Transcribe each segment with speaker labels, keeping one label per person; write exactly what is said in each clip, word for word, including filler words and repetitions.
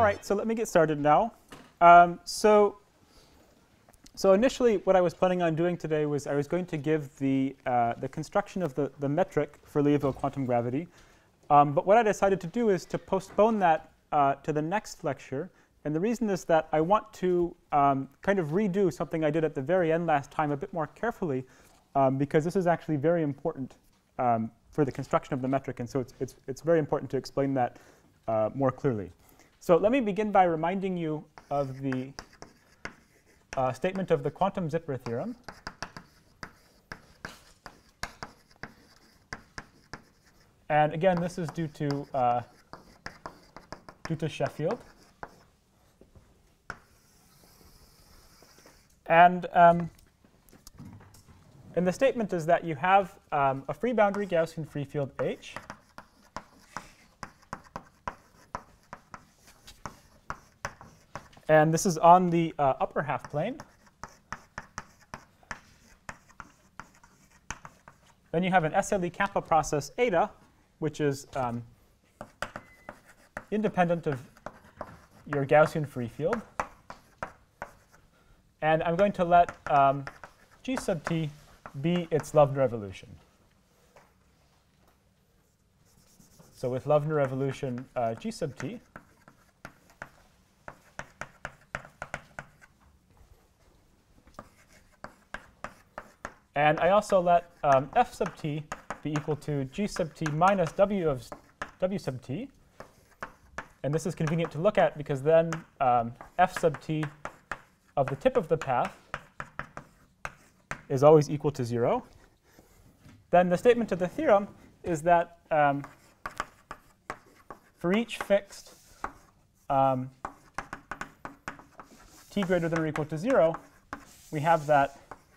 Speaker 1: right, so let me get started now. Um, so, so initially, what I was planning on doing today was I was going to give the, uh, the construction of the, the metric for Liouville quantum gravity. Um, but what I decided to do is to postpone that uh, to the next lecture. And the reason is that I want to um, kind of redo something I did at the very end last time a bit more carefully, um, because this is actually very important um, for the construction of the metric. And so it's, it's, it's very important to explain that uh, more clearly. So let me begin by reminding you of the uh, statement of the quantum zipper theorem. And again, this is due to, uh, due to Sheffield. And, um, and the statement is that you have um, a free boundary Gaussian free field H. And this is on the uh, upper half plane. Then you have an S L E kappa process eta, which is um, independent of your Gaussian free field. And I'm going to let um, G sub t be its Lovener evolution. So with Lovener evolution uh, G sub t, and I also let um, f sub t be equal to G sub t minus w of w sub t. And this is convenient to look at because then um, f sub t of the tip of the path is always equal to zero. Then the statement of the theorem is that um, for each fixed um, t greater than or equal to zero, we have that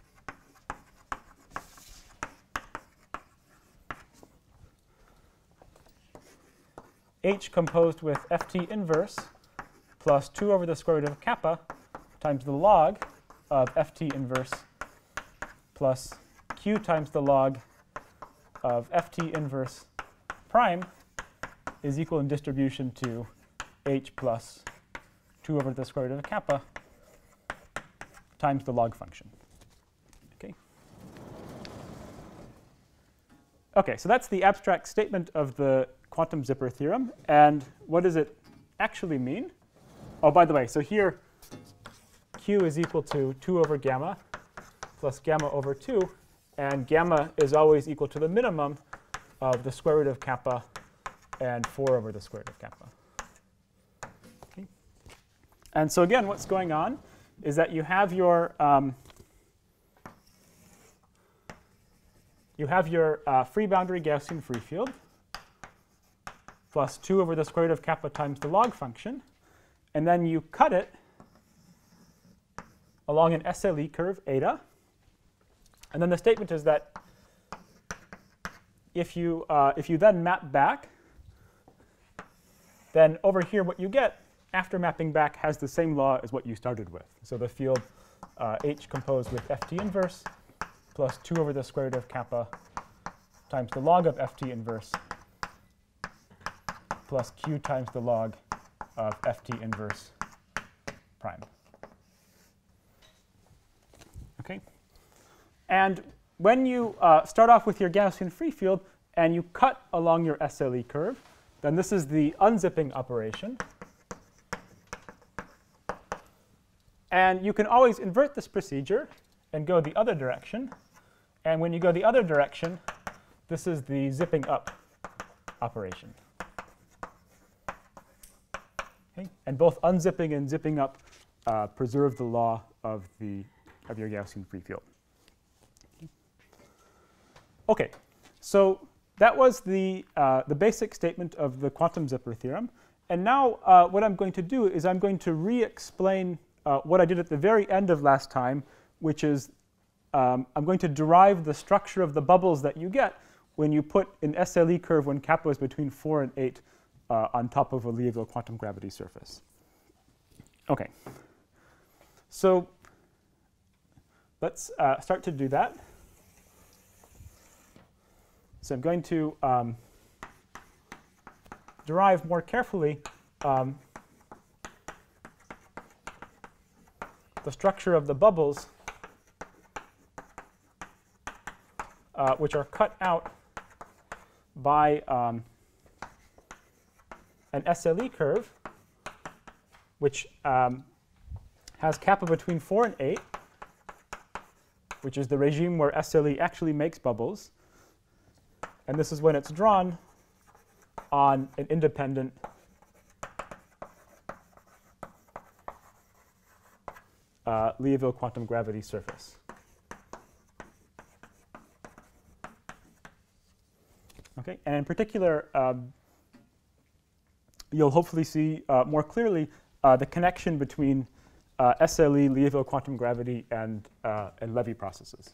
Speaker 1: h composed with ft inverse plus two over the square root of kappa times the log of ft inverse plus q times the log of ft inverse prime is equal in distribution to h plus two over the square root of kappa times the log function. Okay. Okay, so that's the abstract statement of the quantum zipper theorem. And what does it actually mean? Oh, by the way, so here q is equal to two over gamma plus gamma over two. And gamma is always equal to the minimum of the square root of kappa and four over the square root of kappa. Okay. And so again, what's going on is that you have your um, you have your uh, free boundary Gaussian free field plus two over the square root of kappa times the log function. And then you cut it along an S L E curve eta. And then the statement is that if you, uh, if you then map back, then over here what you get after mapping back has the same law as what you started with. So the field uh, H composed with ft inverse plus two over the square root of kappa times the log of ft inverse plus q times the log of ft inverse prime. Okay. And when you uh, start off with your Gaussian free field and you cut along your S L E curve, then this is the unzipping operation. And you can always invert this procedure and go the other direction. And when you go the other direction, this is the zipping up operation. Okay? And both unzipping and zipping up uh, preserve the law of, the, of your Gaussian free field. OK, so that was the, uh, the basic statement of the quantum zipper theorem. And now uh, what I'm going to do is I'm going to re-explain uh, what I did at the very end of last time, which is um, I'm going to derive the structure of the bubbles that you get when you put an S L E curve when kappa is between four and eight uh, on top of a Liouville quantum gravity surface. OK, so let's uh, start to do that. So I'm going to um, derive more carefully um, the structure of the bubbles, uh, which are cut out by um, an S L E curve, which um, has kappa between four and eight, which is the regime where S L E actually makes bubbles. And this is when it's drawn on an independent uh, Liouville quantum gravity surface. Okay, and in particular, um, you'll hopefully see uh, more clearly uh, the connection between uh, S L E, Liouville quantum gravity, and, uh, and Levy processes.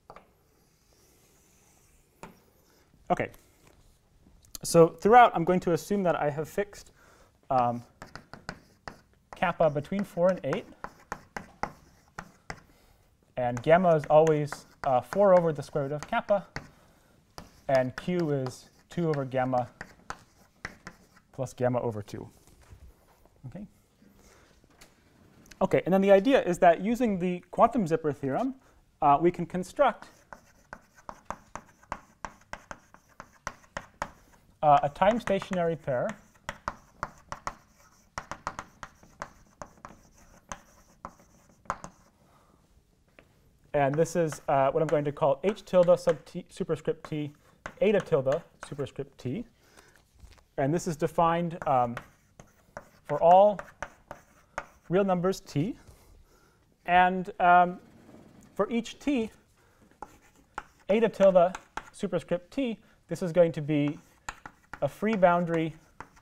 Speaker 1: OK. So throughout, I'm going to assume that I have fixed um, kappa between four and eight. And gamma is always uh, four over the square root of kappa. And q is two over gamma plus gamma over two. OK. OK, and then the idea is that using the quantum zipper theorem, uh, we can construct uh, a time stationary pair and this is uh, what I'm going to call h tilde sub t superscript t, eta tilde superscript t. And this is defined um, for all real numbers t. And um, for each t, eta tilde superscript t, this is going to be a free boundary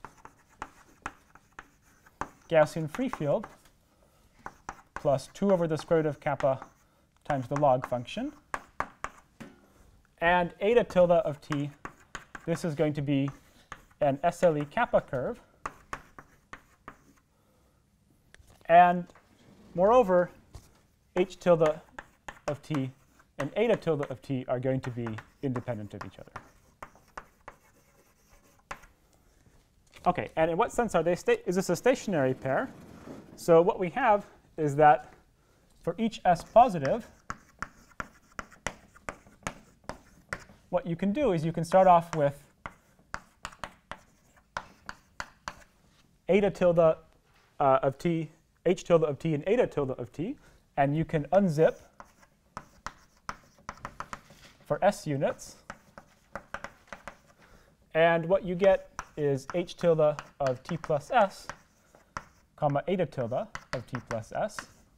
Speaker 1: Gaussian free field plus two over the square root of kappa times the log function. And eta tilde of t, this is going to be an S L E kappa curve. And moreover, h tilde of t and eta tilde of t are going to be independent of each other. OK, and in what sense are they sta is this a stationary pair? So what we have is that for each s positive, what you can do is you can start off with eta tilde uh, of t, h tilde of t, and eta tilde of t, and you can unzip for s units. And what you get is h tilde of t plus s, comma eta tilde of t plus s.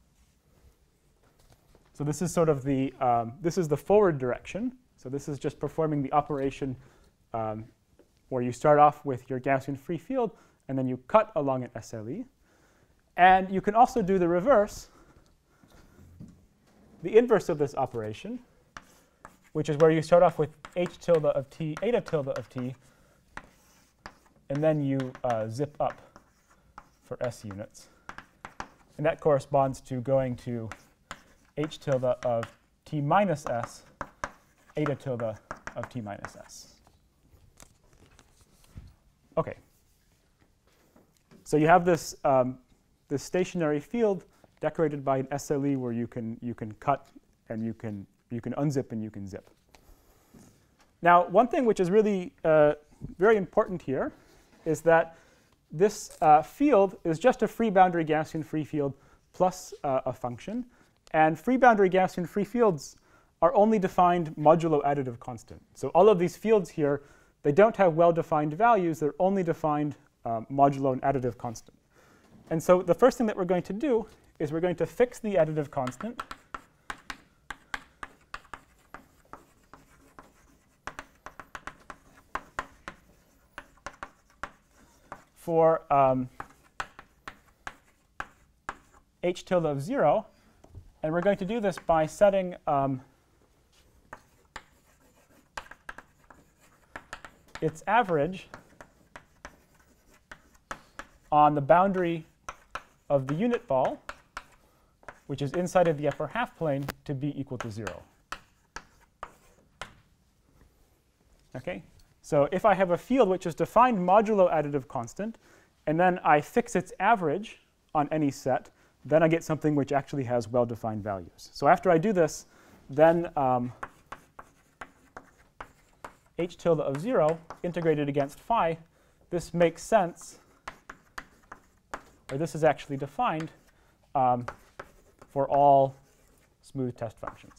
Speaker 1: So this is sort of the um, this is the forward direction. So this is just performing the operation um, where you start off with your Gaussian free field, and then you cut along an S L E. And you can also do the reverse, the inverse of this operation, which is where you start off with h tilde of t, eta tilde of t, and then you uh, zip up for s units. And that corresponds to going to h tilde of t minus s, eta tilde of t minus s. OK. So you have this, um, this stationary field decorated by an S L E where you can, you can cut and you can, you can unzip and you can zip. Now, one thing which is really uh, very important here is that this uh, field is just a free boundary Gaussian free field plus uh, a function. And free boundary Gaussian free fields are only defined modulo additive constant. So all of these fields here, they don't have well-defined values. They're only defined um, modulo an additive constant. And so the first thing that we're going to do is we're going to fix the additive constant for um, h tilde of zero. And we're going to do this by setting um, its average on the boundary of the unit ball, which is inside of the upper half plane, to be equal to zero. OK? So if I have a field which is defined modulo additive constant, and then I fix its average on any set, then I get something which actually has well-defined values. So after I do this, then um, h tilde of zero integrated against phi, this makes sense, or this is actually defined um, for all smooth test functions.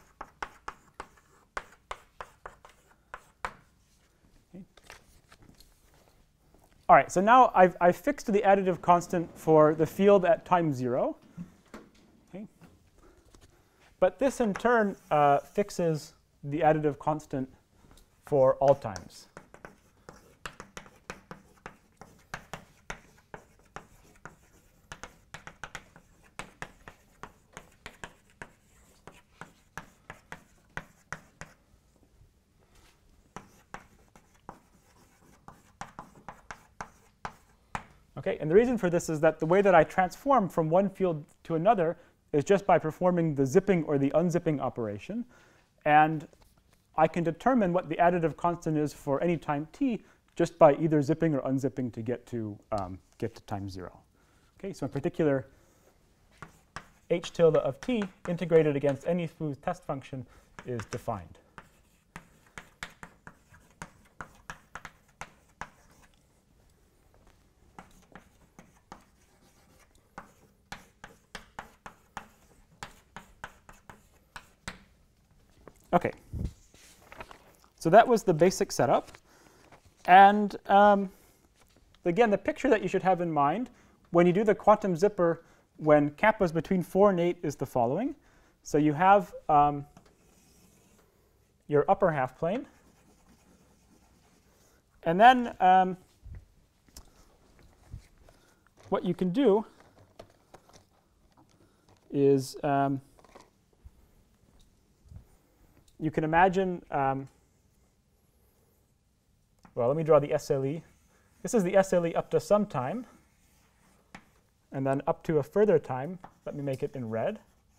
Speaker 1: All right, so now I've, I've fixed the additive constant for the field at time zero. Okay. But this, in turn, uh, fixes the additive constant for all times. Okay, and the reason for this is that the way that I transform from one field to another is just by performing the zipping or the unzipping operation. And I can determine what the additive constant is for any time t just by either zipping or unzipping to get to, um, get to time zero. Okay, so in particular, h tilde of t integrated against any smooth test function is defined. OK. So that was the basic setup. And um, again, the picture that you should have in mind when you do the quantum zipper when kappa is between four and eight is the following. So you have um, your upper half plane. And then um, what you can do is um, you can imagine, um, well, let me draw the S L E. This is the S L E up to some time, and then up to a further time. Let me make it in red,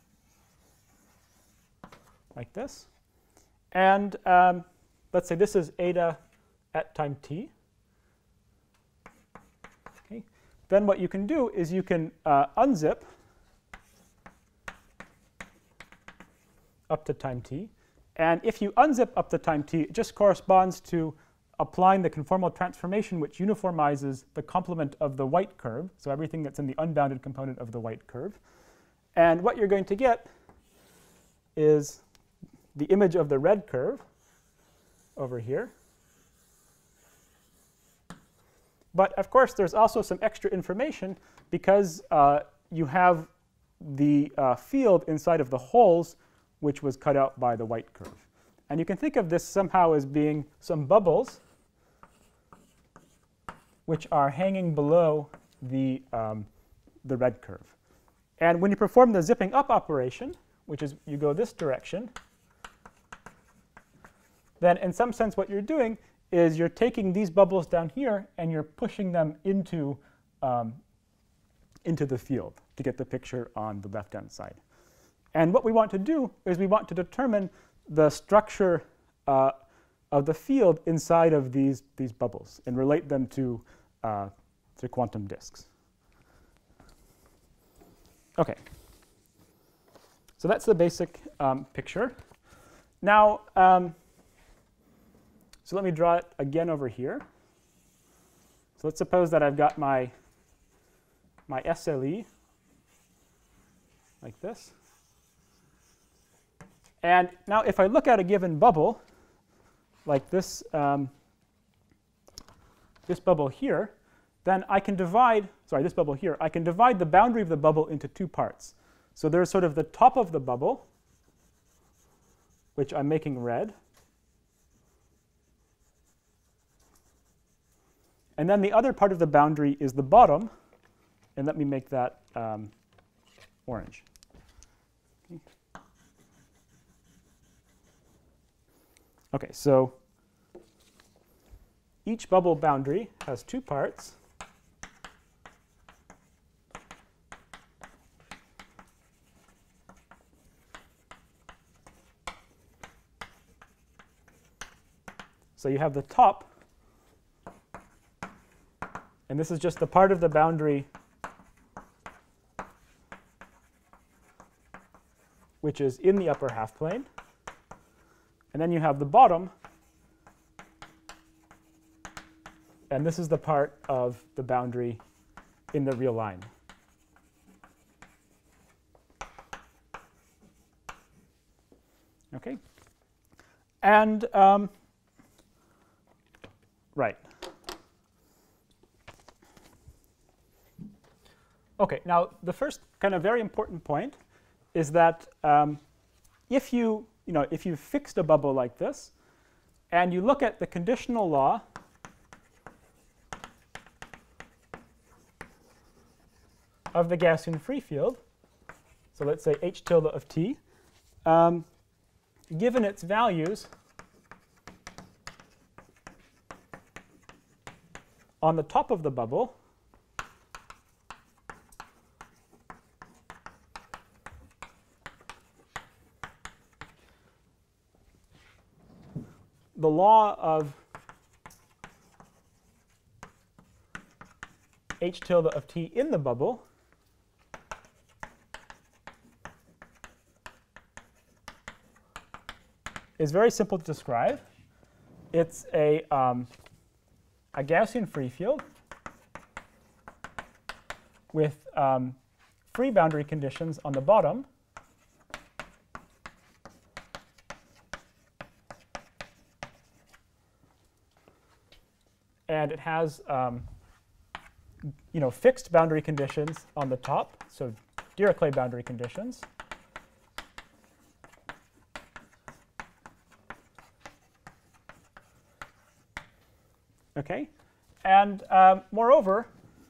Speaker 1: like this. And um, let's say this is eta at time t. Okay. Then what you can do is you can uh, unzip up to time t. And if you unzip up to time t, it just corresponds to applying the conformal transformation, which uniformizes the complement of the white curve, so everything that's in the unbounded component of the white curve. And what you're going to get is the image of the red curve over here. But of course, there's also some extra information because uh, you have the uh, field inside of the holes, which was cut out by the white curve. And you can think of this somehow as being some bubbles which are hanging below the, um, the red curve. And when you perform the zipping up operation, which is you go this direction, then in some sense what you're doing is you're taking these bubbles down here and you're pushing them into, um, into the field to get the picture on the left-hand side. And what we want to do is we want to determine the structure uh, of the field inside of these, these bubbles and relate them to, uh, to quantum disks. OK. So that's the basic um, picture. Now, um, so let me draw it again over here. So let's suppose that I've got my, my S L E like this. And now if I look at a given bubble, like this, um, this bubble here, then I can divide, sorry, this bubble here, I can divide the boundary of the bubble into two parts. So there's sort of the top of the bubble, which I'm making red. And then the other part of the boundary is the bottom. And let me make that um, orange. Okay. OK, so each bubble boundary has two parts. So you have the top, and this is just the part of the boundary which is in the upper half plane. And then you have the bottom. And this is the part of the boundary in the real line. OK? And um, right. OK, now the first kind of very important point is that um, if you, you know, if you fixed a bubble like this, and you look at the conditional law of the Gaussian free field, so let's say h tilde of t, um, given its values on the top of the bubble, the law of h tilde of t in the bubble is very simple to describe. It's a, um, a Gaussian free field with um, free boundary conditions on the bottom and it has um, you know, fixed boundary conditions on the top, so Dirichlet boundary conditions. Okay, and um, moreover,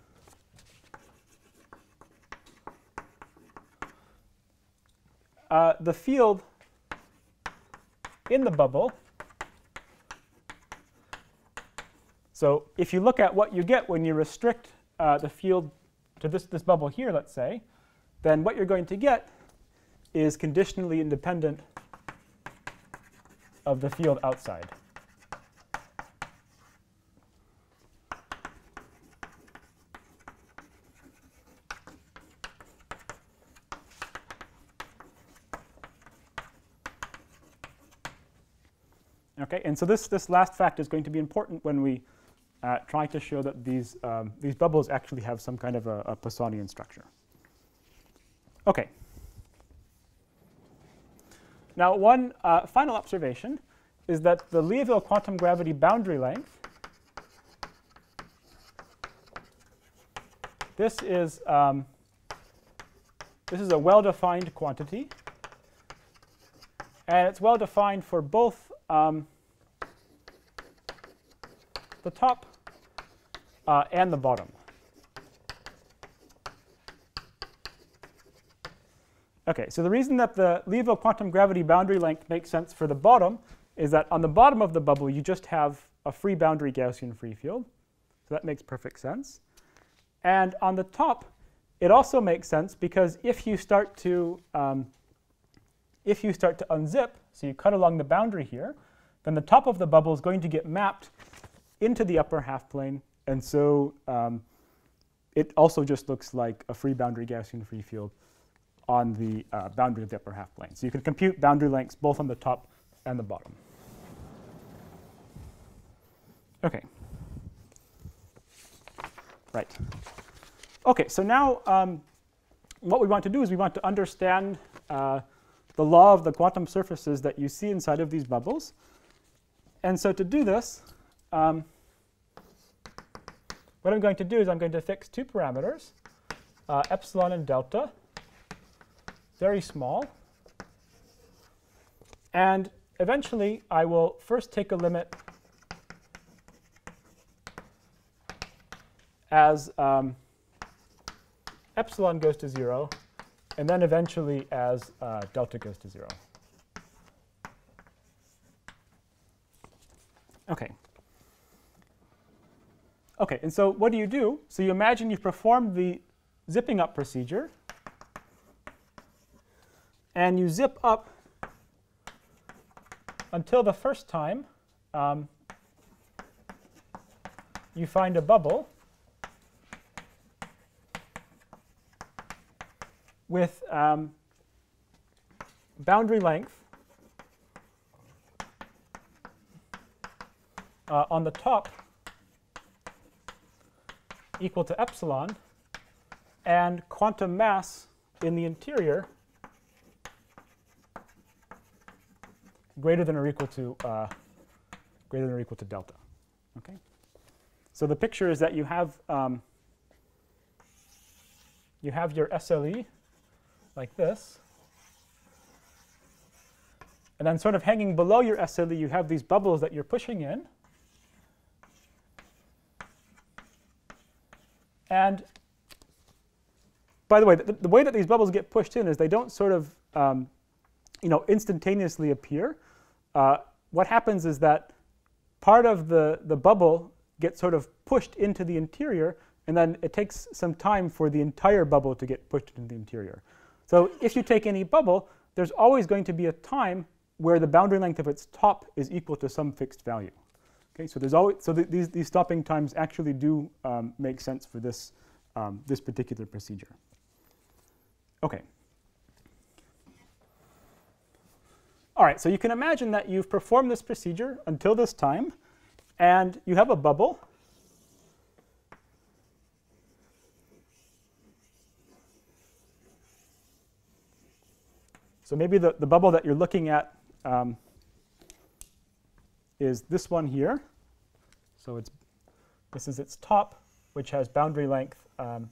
Speaker 1: uh, the field in the bubble. So if you look at what you get when you restrict uh, the field to this, this bubble here, let's say, then what you're going to get is conditionally independent of the field outside. Okay, and so this, this last fact is going to be important when we uh, try to show that these, um, these bubbles actually have some kind of a, a Poissonian structure. Okay. Now, one uh, final observation is that the Liouville quantum gravity boundary length, this is, um, this is a well-defined quantity. And it's well-defined for both um, the top uh, and the bottom. OK, so the reason that the Liouville quantum gravity boundary length makes sense for the bottom is that on the bottom of the bubble, you just have a free boundary Gaussian free field. So that makes perfect sense. And on the top, it also makes sense because if you start to um, if you start to unzip, so you cut along the boundary here, then the top of the bubble is going to get mapped into the upper half plane. And so um, it also just looks like a free boundary Gaussian free field on the uh, boundary of the upper half plane. So you can compute boundary lengths both on the top and the bottom. OK. Right. OK, so now um, what we want to do is we want to understand uh, the law of the quantum surfaces that you see inside of these bubbles. And so to do this, um, what I'm going to do is I'm going to fix two parameters, uh, epsilon and delta, very small. And eventually, I will first take a limit as um, epsilon goes to zero, and then eventually as uh, delta goes to zero. OK. OK, and so what do you do? So you imagine you've performed the zipping up procedure. And you zip up until the first time um, you find a bubble with um, boundary length uh, on the top equal to epsilon, and quantum mass in the interior greater than or equal to uh, greater than or equal to delta. Okay. So the picture is that you have um, you have your S L E like this, and then sort of hanging below your S L E, you have these bubbles that you're pushing in. And by the way, the, the way that these bubbles get pushed in is they don't sort of um, you know, instantaneously appear. Uh, what happens is that part of the, the bubble gets sort of pushed into the interior, and then it takes some time for the entire bubble to get pushed into the interior. So if you take any bubble, there's always going to be a time where the boundary length of its top is equal to some fixed value. Okay, so there's always so th these these stopping times actually do um, make sense for this um, this particular procedure. Okay. All right, so you can imagine that you've performed this procedure until this time, and you have a bubble. So maybe the, the bubble that you're looking at um, is this one here. So it's, this is its top, which has boundary length um,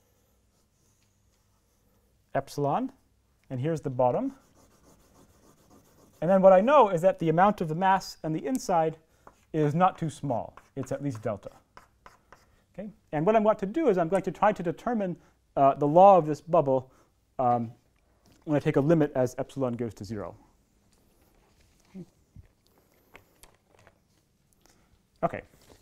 Speaker 1: epsilon. And here's the bottom. And then what I know is that the amount of the mass on the inside is not too small. It's at least delta. Okay? And what I want to do is I'm going to try to determine uh, the law of this bubble um, when I take a limit as epsilon goes to zero. Okay.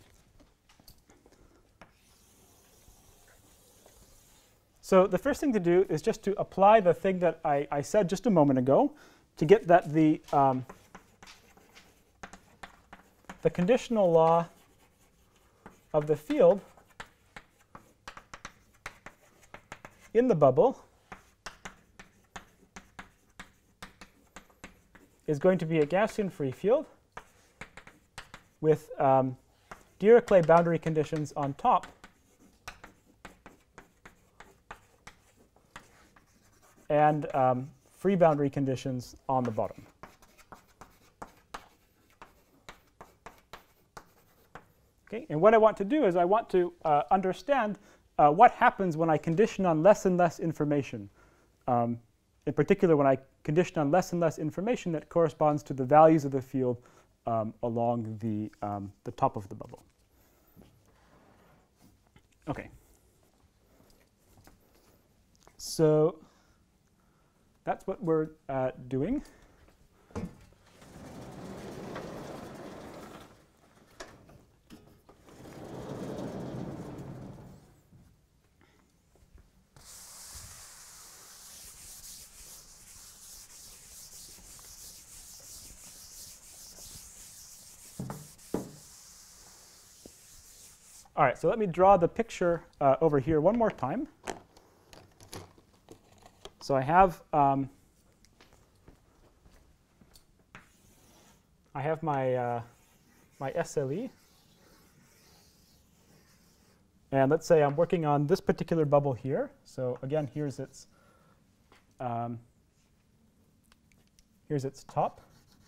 Speaker 1: So the first thing to do is just to apply the thing that I, I said just a moment ago, to get that the, um, the conditional law of the field in the bubble is going to be a Gaussian free field with um, Dirichlet boundary conditions on top and um, free boundary conditions on the bottom. Okay, and what I want to do is I want to uh, understand uh, what happens when I condition on less and less information. Um, in particular, when I condition on less and less information that corresponds to the values of the field um, along the, um, the top of the bubble. Okay. So that's what we're uh, doing. All right, so let me draw the picture uh, over here one more time. So I have um, I have my uh, my S L E, and let's say I'm working on this particular bubble here. So again, here's its um, here's its top.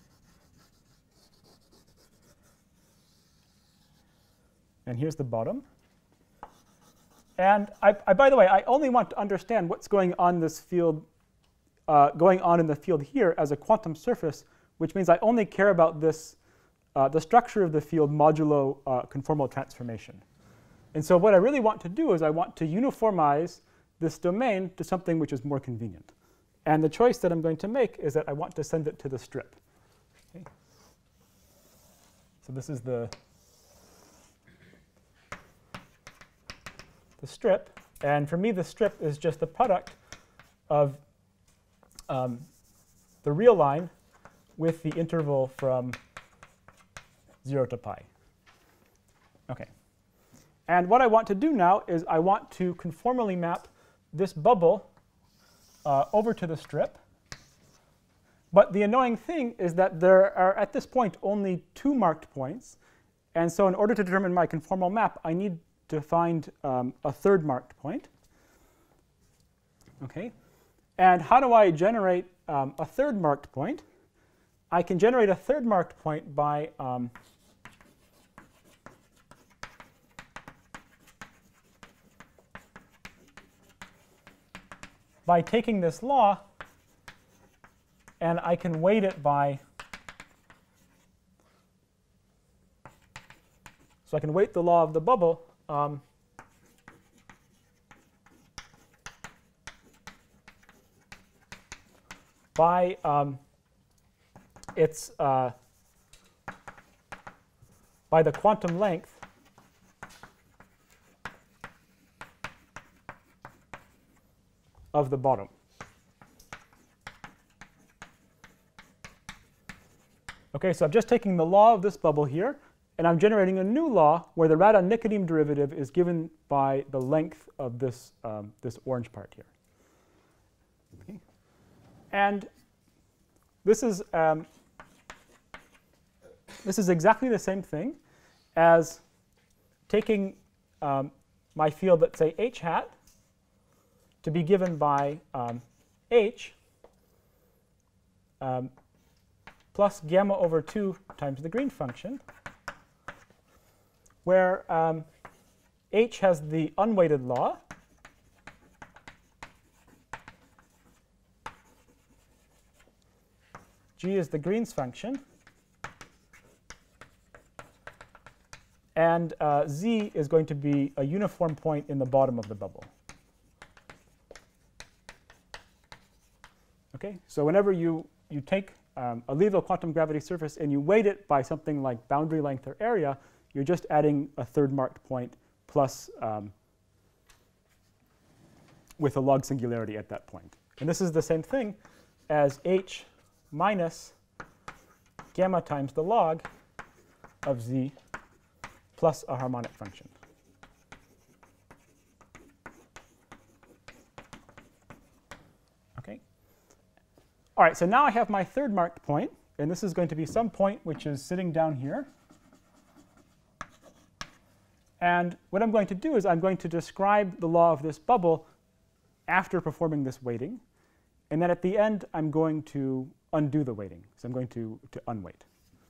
Speaker 1: And here's the bottom. And I, I, by the way, I only want to understand what's going on in this field, uh, going on in the field here as a quantum surface, which means I only care about this, uh, the structure of the field modulo uh, conformal transformation. And so what I really want to do is I want to uniformize this domain to something which is more convenient. And the choice that I'm going to make is that I want to send it to the strip. Okay. So this is the the strip, and for me the strip is just the product of um, the real line with the interval from zero to pi. Okay. And what I want to do now is I want to conformally map this bubble uh, over to the strip. But the annoying thing is that there are, at this point, only two marked points. And so in order to determine my conformal map, I need to find um, a third marked point. Okay. And how do I generate um, a third marked point? I can generate a third marked point by um, by taking this law, and I can weight it by, so I can weight the law of the bubble um, by um, its uh, by the quantum length of the bottom. Okay, so I'm just taking the law of this bubble here, and I'm generating a new law where the radon-nicodime derivative is given by the length of this, um, this orange part here. Okay. And this is, um, this is exactly the same thing as taking um, my field, let's say h hat, to be given by um, h um, plus gamma over two times the green function, where um, h has the unweighted law, g is the Green's function, and uh, z is going to be a uniform point in the bottom of the bubble. Okay, so whenever you, you take um, a Liouville quantum gravity surface and you weight it by something like boundary length or area, you're just adding a third marked point plus um, with a log singularity at that point. And this is the same thing as h minus gamma times the log of z plus a harmonic function. Okay. All right, so now I have my third marked point, and this is going to be some point which is sitting down here. And what I'm going to do is I'm going to describe the law of this bubble after performing this weighting. And then at the end, I'm going to undo the weighting. So I'm going to, to unweight.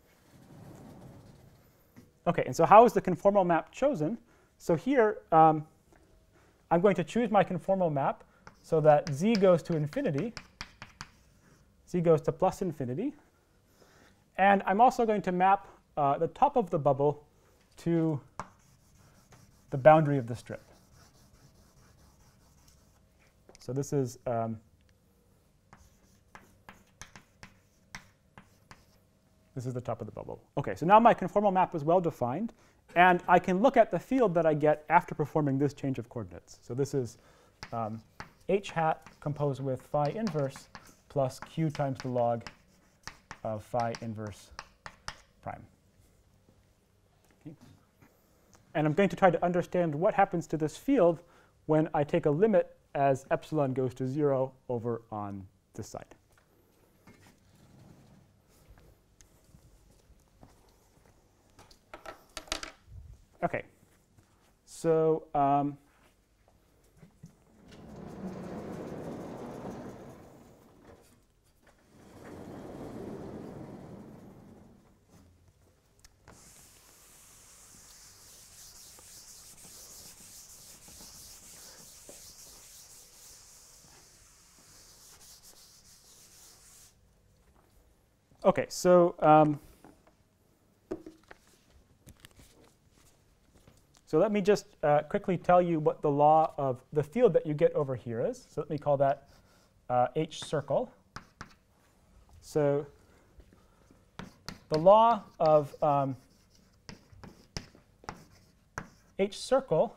Speaker 1: OK, and so how is the conformal map chosen? So here, um, I'm going to choose my conformal map so that z goes to infinity. Z goes to plus infinity. And I'm also going to map uh, the top of the bubble to the boundary of the strip. So this is um, this is the top of the bubble. OK, so now my conformal map is well defined. And I can look at the field that I get after performing this change of coordinates. So this is um, h hat composed with phi inverse plus q times the log of phi inverse prime. Okay. And I'm going to try to understand what happens to this field when I take a limit as epsilon goes to zero over on this side. OK, so um, OK, so um, So let me just uh, quickly tell you what the law of the field that you get over here is. So let me call that uh, H circle. So the law of um, H circle,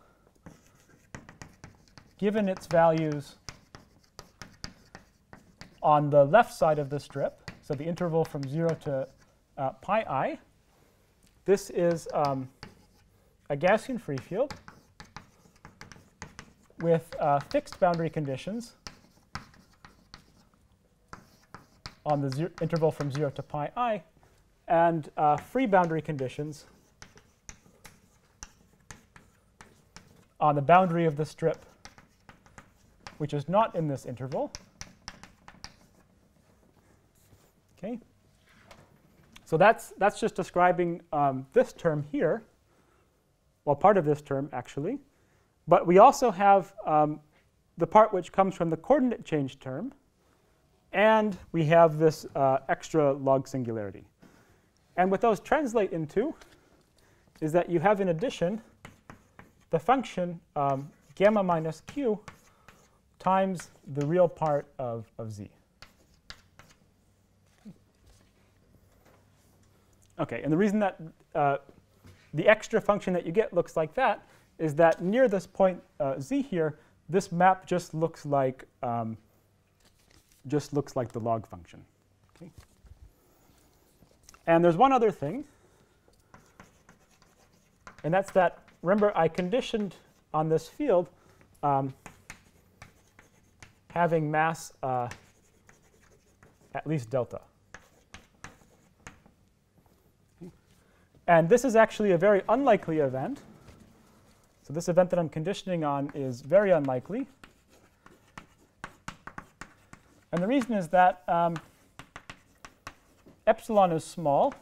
Speaker 1: given its values on the left side of the strip, so the interval from zero to uh, pi I, this is um, a Gaussian free field with uh, fixed boundary conditions on the zero interval from zero to pi I, and uh, free boundary conditions on the boundary of the strip, which is not in this interval. Okay. So that's, that's just describing um, this term here, well, part of this term, actually. But we also have um, the part which comes from the coordinate change term, and we have this uh, extra log singularity. And what those translate into is that you have, in addition, the function um, gamma minus q times the real part of, of z. OK, and the reason that uh, the extra function that you get looks like that is that near this point uh, z here, this map just looks like um, just looks like the log function. Okay. And there's one other thing, and that's that, remember, I conditioned on this field um, having mass uh, at least delta. Okay. And this is actually a very unlikely event. So this event that I'm conditioning on is very unlikely. And the reason is that um, epsilon is small.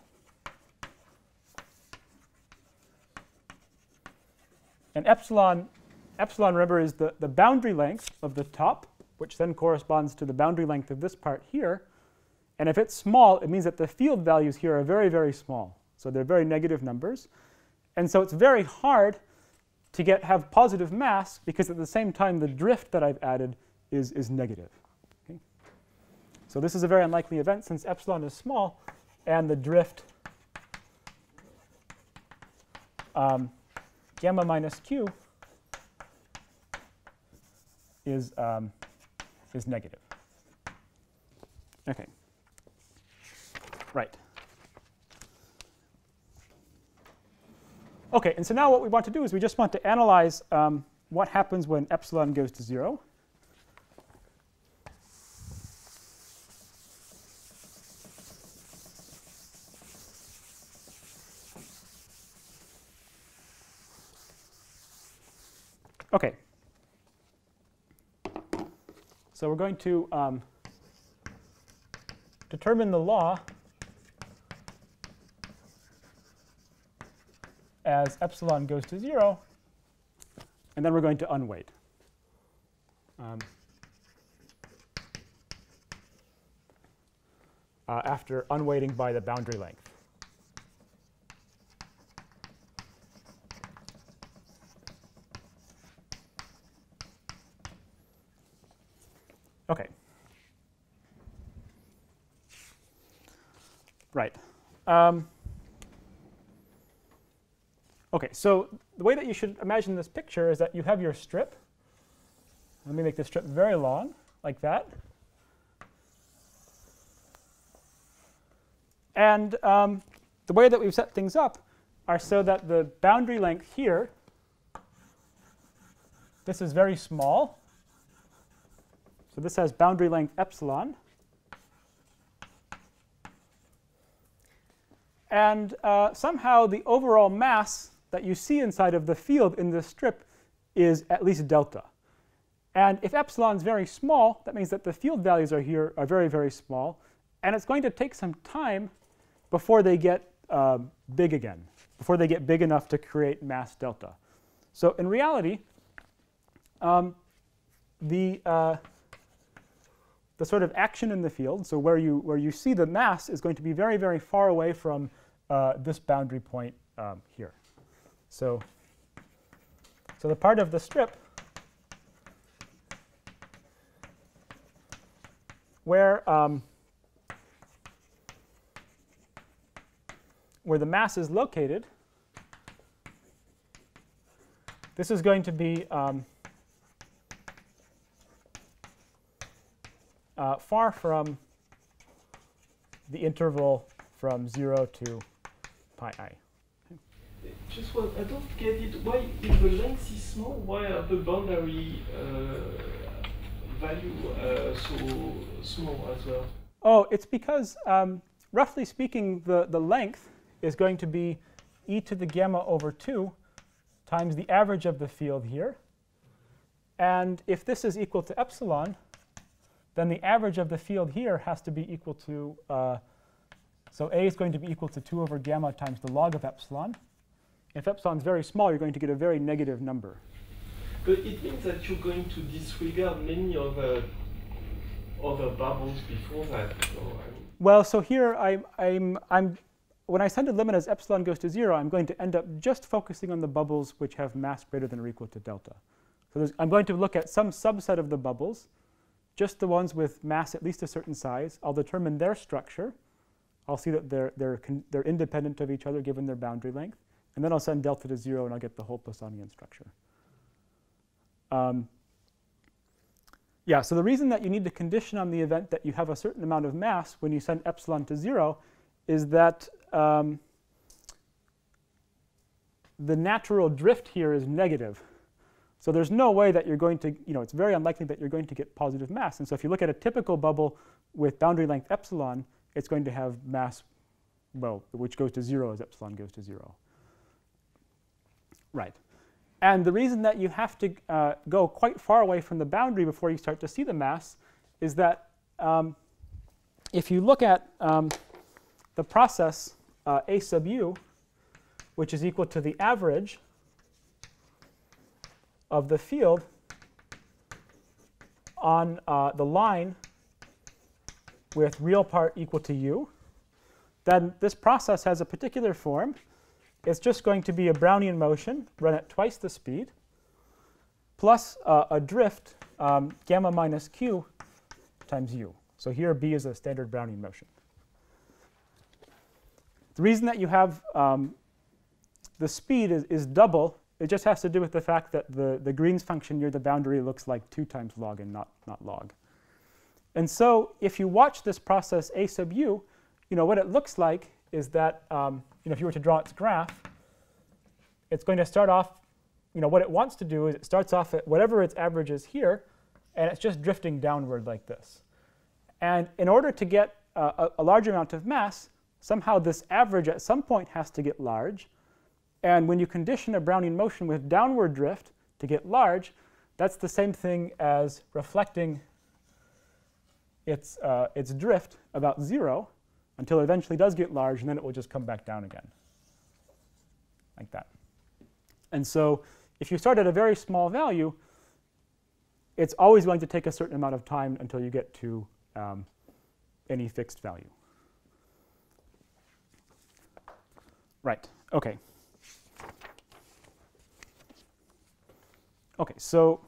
Speaker 1: And epsilon, epsilon, remember, is the, the boundary length of the top, which then corresponds to the boundary length of this part here. And if it's small, it means that the field values here are very, very small. So they're very negative numbers. And so it's very hard to get have positive mass, because at the same time, the drift that I've added is, is negative. Okay? So this is a very unlikely event, since epsilon is small, and the drift um, gamma minus q is, um, is negative. OK. Right. OK, and so now what we want to do is we just want to analyze um, what happens when epsilon goes to zero. OK. So we're going to um, determine the law as epsilon goes to zero, and then we're going to unweight. Um, uh, after unweighting by the boundary length. OK. Right. Um, OK, so the way that you should imagine this picture is that you have your strip. Let me make this strip very long, like that. And um, the way that we've set things up are so that the boundary length here, this is very small. So this has boundary length epsilon. And uh, somehow the overall mass that you see inside of the field in this strip is at least delta. And if epsilon is very small, that means that the field values are here are very, very small. And it's going to take some time before they get uh, big again, before they get big enough to create mass delta. So in reality, um, the, uh, the sort of action in the field, so where you, where you see the mass, is going to be very, very far away from uh, this boundary point um, here. So, so the part of the strip where, um, where the mass is located, this is going to be um, uh, far from the interval from zero to pi I.
Speaker 2: Just what I don't get it. Why, if the length is small, why are the boundary uh, value uh, so small as well?
Speaker 1: Oh, it's because, um, roughly speaking, the, the length is going to be e to the gamma over two times the average of the field here. And if this is equal to epsilon, then the average of the field here has to be equal to, uh, so A is going to be equal to two over gamma times the log of epsilon. If epsilon is very small, you're going to get a very negative number.
Speaker 2: But it means that you're going to disregard many other, other bubbles before that. So I'm
Speaker 1: well, so here I'm, I'm, I'm, when I send a limit as epsilon goes to zero, I'm going to end up just focusing on the bubbles which have mass greater than or equal to delta. So there's, I'm going to look at some subset of the bubbles, just the ones with mass at least a certain size. I'll determine their structure. I'll see that they're, they're, con they're independent of each other given their boundary length. And then I'll send delta to zero, and I'll get the whole Poissonian structure. Um, yeah, so the reason that you need to condition on the event that you have a certain amount of mass when you send epsilon to zero is that um, the natural drift here is negative. So there's no way that you're going to, you know, it's very unlikely that you're going to get positive mass. And so if you look at a typical bubble with boundary length epsilon, it's going to have mass, well, which goes to zero as epsilon goes to zero. Right. And the reason that you have to uh, go quite far away from the boundary before you start to see the mass is that um, if you look at um, the process uh, A sub u, which is equal to the average of the field on uh, the line with real part equal to u, then this process has a particular form. It's just going to be a Brownian motion run at twice the speed plus uh, a drift um, gamma minus q times u. So here B is a standard Brownian motion. The reason that you have um, the speed is, is double, it just has to do with the fact that the, the Green's function near the boundary looks like two times log and not, not log. And so if you watch this process A sub u, you know, what it looks like is that um, you know, if you were to draw its graph, it's going to start off, you know, what it wants to do is it starts off at whatever its average is here, and it's just drifting downward like this. And in order to get uh, a, a large amount of mass, somehow this average at some point has to get large. And when you condition a Brownian motion with downward drift to get large, that's the same thing as reflecting its, uh, its drift about zero until it eventually does get large, and then it will just come back down again, like that. And so if you start at a very small value, it's always going to take a certain amount of time until you get to um, any fixed value. Right, OK. OK, so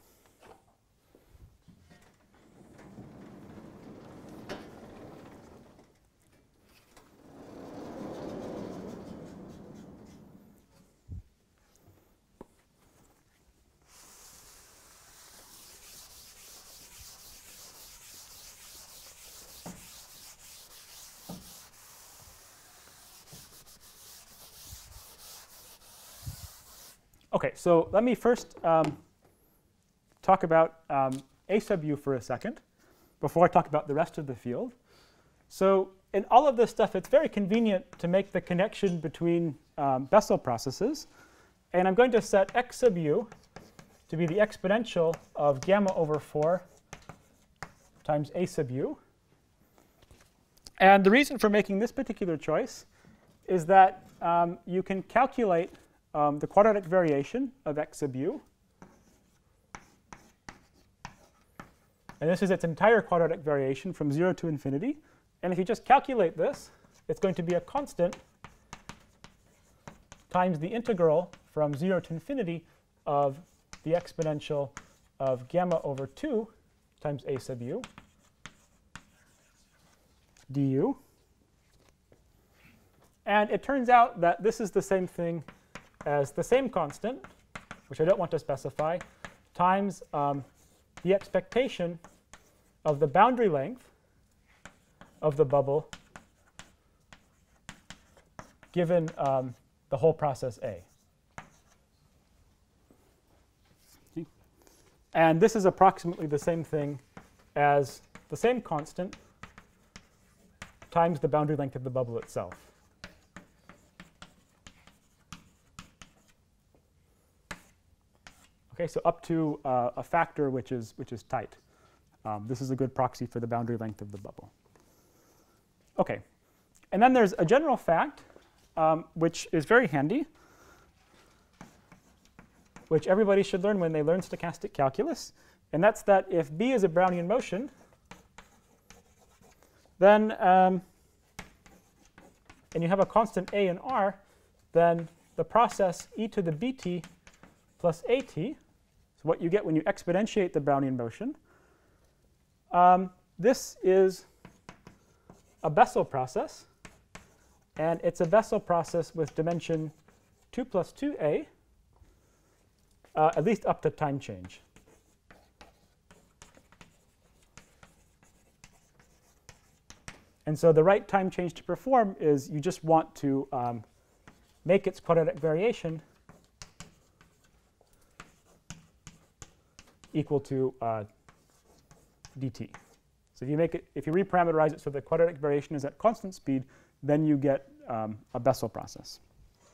Speaker 1: OK, so let me first um, talk about um, A sub u for a second before I talk about the rest of the field. So in all of this stuff, it's very convenient to make the connection between um, Bessel processes. And I'm going to set x sub u to be the exponential of gamma over four times A sub u. And the reason for making this particular choice is that um, you can calculate Um, the quadratic variation of x sub u. And this is its entire quadratic variation from zero to infinity. And if you just calculate this, it's going to be a constant times the integral from zero to infinity of the exponential of gamma over two times A sub u du. And it turns out that this is the same thing as the same constant, which I don't want to specify, times um, the expectation of the boundary length of the bubble given um, the whole process A. Okay. And this is approximately the same thing as the same constant times the boundary length of the bubble itself. Okay, so up to uh, a factor which is, which is tight. Um, this is a good proxy for the boundary length of the bubble. Okay, and then there's a general fact, um, which is very handy, which everybody should learn when they learn stochastic calculus, and that's that if B is a Brownian motion, then, um, and you have a constant A and R, then the process e to the bt plus at, so what you get when you exponentiate the Brownian motion, um, this is a Bessel process, and it's a Bessel process with dimension two plus two a, uh, at least up to time change. And so the right time change to perform is you just want to um, make its quadratic variation equal to uh, dt. So if you make it, if you reparameterize it so the quadratic variation is at constant speed, then you get um, a Bessel process.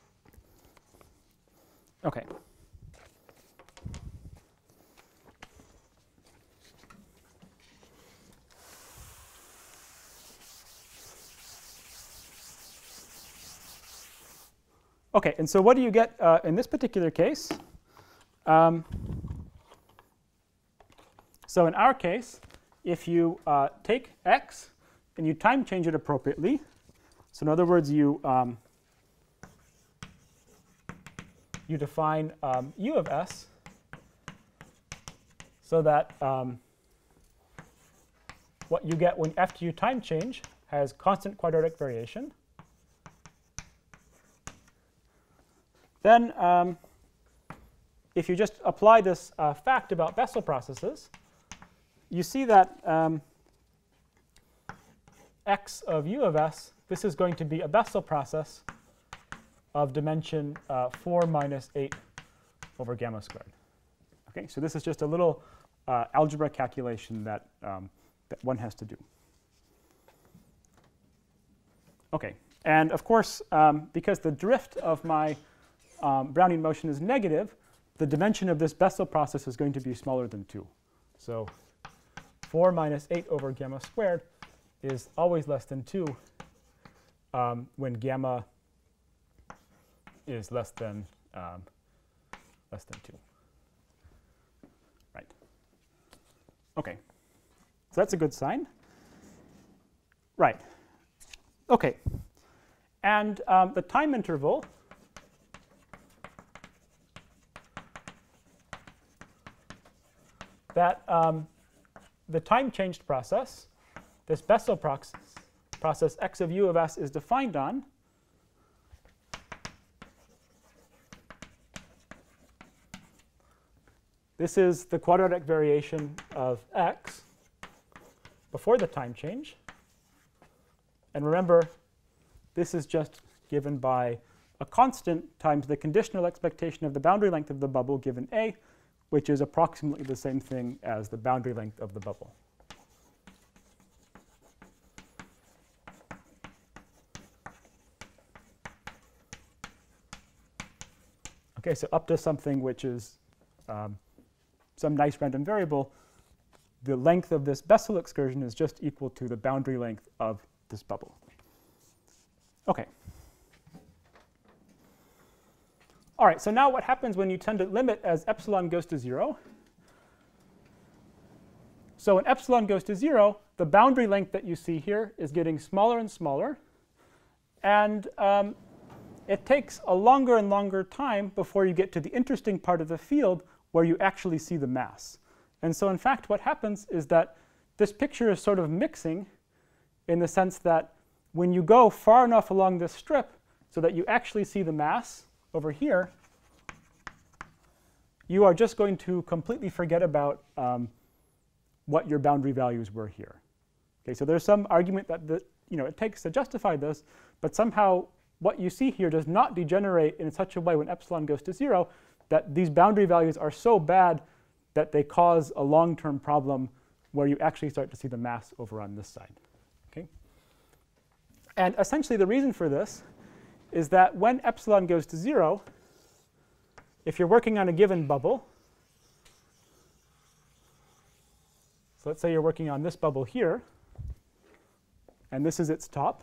Speaker 1: Okay. Okay, and so what do you get uh, in this particular case? Um, so in our case, if you uh, take x and you time change it appropriately, so in other words, you um, you define um, u of s so that um, what you get when after you time change has constant quadratic variation. Then, um, if you just apply this uh, fact about Bessel processes, you see that um, x of u of s, this is going to be a Bessel process of dimension uh, four minus eight over gamma squared. Okay, so this is just a little uh, algebra calculation that, um, that one has to do. Okay, and of course, um, because the drift of my Um, Brownian motion is negative, the dimension of this Bessel process is going to be smaller than two. So four minus eight over gamma squared is always less than two um, when gamma is less than um, less than two. Right. Okay. So that's a good sign. Right. Okay. And um, the time interval that um, the time changed process, this Bessel prox process x of u of s is defined on, this is the quadratic variation of x before the time change. And remember, this is just given by a constant times the conditional expectation of the boundary length of the bubble given a, which is approximately the same thing as the boundary length of the bubble. Okay, so up to something which is um, some nice random variable, the length of this Bessel excursion is just equal to the boundary length of this bubble. Okay. All right, so now what happens when you tend to limit as epsilon goes to zero? So when epsilon goes to zero, the boundary length that you see here is getting smaller and smaller. And um, it takes a longer and longer time before you get to the interesting part of the field where you actually see the mass. And so in fact, what happens is that this picture is sort of mixing in the sense that when you go far enough along this strip so that you actually see the mass over here, you are just going to completely forget about um, what your boundary values were here. Okay, so there's some argument that the, you know, it takes to justify this, but somehow what you see here does not degenerate in such a way when epsilon goes to zero that these boundary values are so bad that they cause a long-term problem where you actually start to see the mass over on this side. Okay? And essentially, the reason for this is that when epsilon goes to zero, if you're working on a given bubble, so let's say you're working on this bubble here, and this is its top.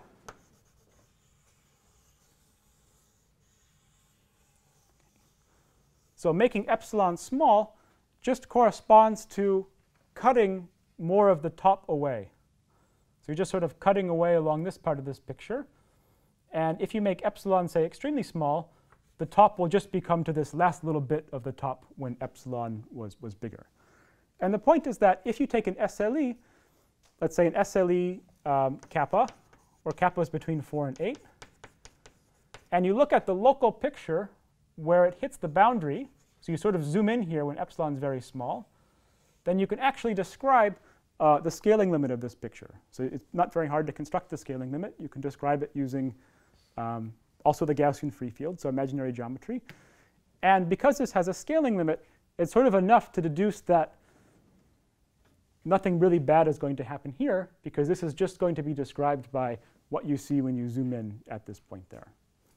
Speaker 1: So making epsilon small just corresponds to cutting more of the top away. So you're just sort of cutting away along this part of this picture. And if you make epsilon, say, extremely small, the top will just become to this last little bit of the top when epsilon was, was bigger. And the point is that if you take an S L E, let's say an S L E um, kappa, where kappa is between four and eight, and you look at the local picture where it hits the boundary, so you sort of zoom in here when epsilon is very small, then you can actually describe uh, the scaling limit of this picture. So it's not very hard to construct the scaling limit. You can describe it using um, also the Gaussian free field, so imaginary geometry. And because this has a scaling limit, it's sort of enough to deduce that nothing really bad is going to happen here, because this is just going to be described by what you see when you zoom in at this point there.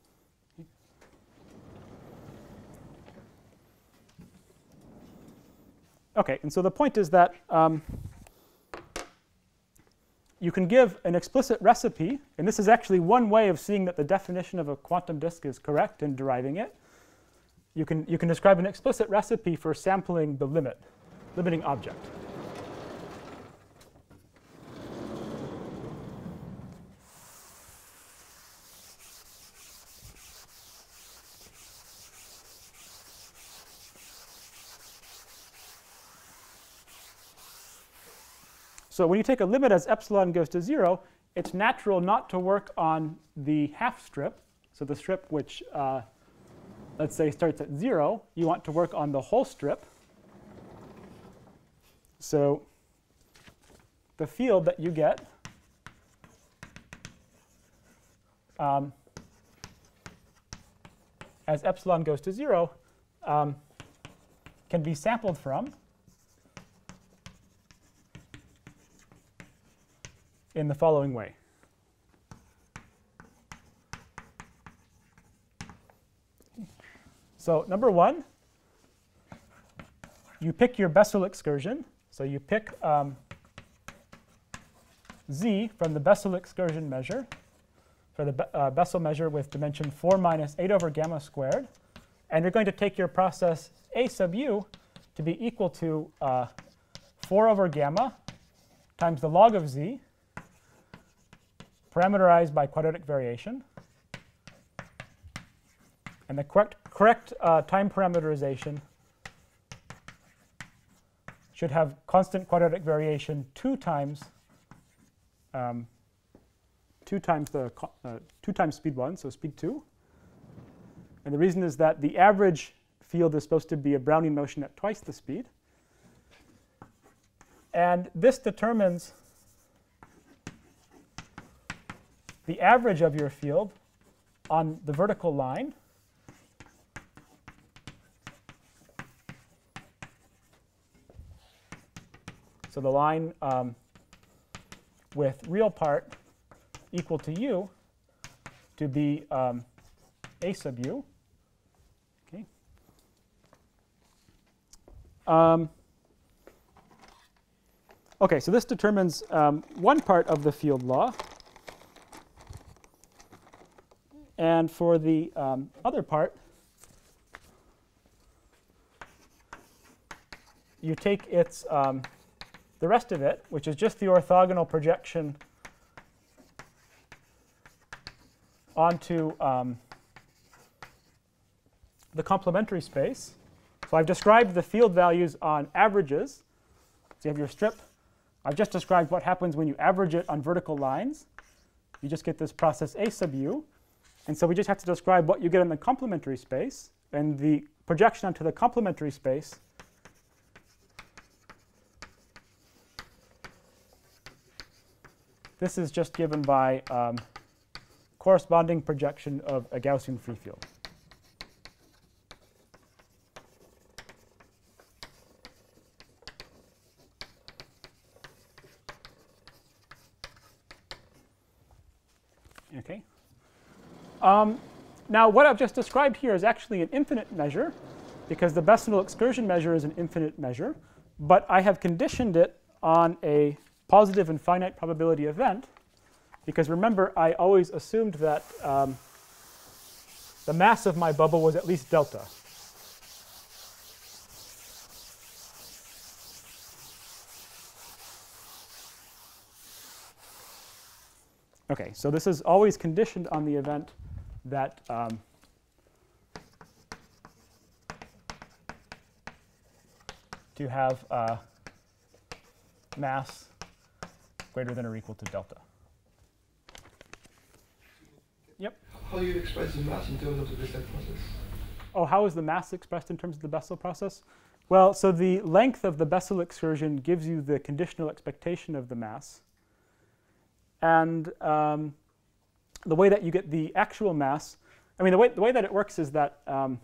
Speaker 1: OK, and so the point is that um, you can give an explicit recipe, and this is actually one way of seeing that the definition of a quantum disk is correct and deriving it. You can, you can describe an explicit recipe for sampling the limit, limiting object. So when you take a limit as epsilon goes to zero, it's natural not to work on the half strip. So the strip which, uh, let's say, starts at zero. You want to work on the whole strip. So the field that you get um, as epsilon goes to zero um, can be sampled from in the following way. So number one, you pick your Bessel excursion. So you pick um, z from the Bessel excursion measure, for the Be uh, Bessel measure with dimension four minus eight over gamma squared. And you're going to take your process a sub u to be equal to uh, four over gamma times the log of z, parameterized by quadratic variation. And the correct, correct uh, time parameterization should have constant quadratic variation two times um, two times the uh, two times speed one, so speed two. And the reason is that the average field is supposed to be a Brownian motion at twice the speed. And this determines the average of your field on the vertical line. So the line um, with real part equal to u to be um, a sub u. Okay. Um, okay, so this determines um, one part of the field law. And for the um, other part, you take its um, the rest of it, which is just the orthogonal projection onto um, the complementary space. So I've described the field values on averages. So you have your strip. I've just described what happens when you average it on vertical lines. You just get this process a sub u. And so we just have to describe what you get in the complementary space. And the projection onto the complementary space this is just given by um, corresponding projection of a Gaussian free field. Okay. Um, now, what I've just described here is actually an infinite measure, because the Bessemer excursion measure is an infinite measure. But I have conditioned it on a positive and finite probability event, because remember, I always assumed that um, the mass of my bubble was at least delta. OK, so this is always conditioned on the event that um, to have uh, mass greater than or equal to delta. Yep.
Speaker 3: How do you express the mass in terms of the Bessel process?
Speaker 1: Oh, how is the mass expressed in terms of the Bessel process? Well, so the length of the Bessel excursion gives you the conditional expectation of the mass. And um, the way that you get the actual mass, I mean, the way, the way that it works is that um,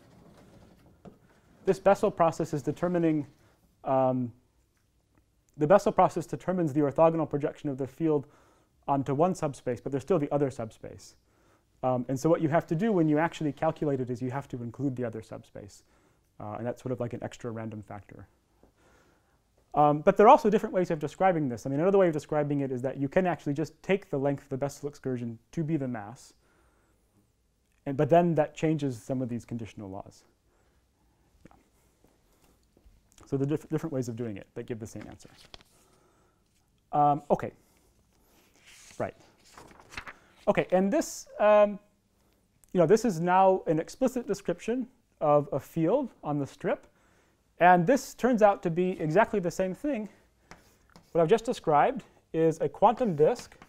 Speaker 1: this Bessel process is determining, um, the Bessel process determines the orthogonal projection of the field onto one subspace, but there's still the other subspace. Um, and so what you have to do when you actually calculate it is you have to include the other subspace. Uh, and that's sort of like an extra random factor. Um, but there are also different ways of describing this. I mean, another way of describing it is that you can actually just take the length of the Bessel excursion to be the mass. And, but then that changes some of these conditional laws. Yeah. So there are diff different ways of doing it that give the same answer. Um, OK. Right. OK, and this, um, you know, this is now an explicit description of a field on the strip. And this turns out to be exactly the same thing. What I've just described is a quantum disk.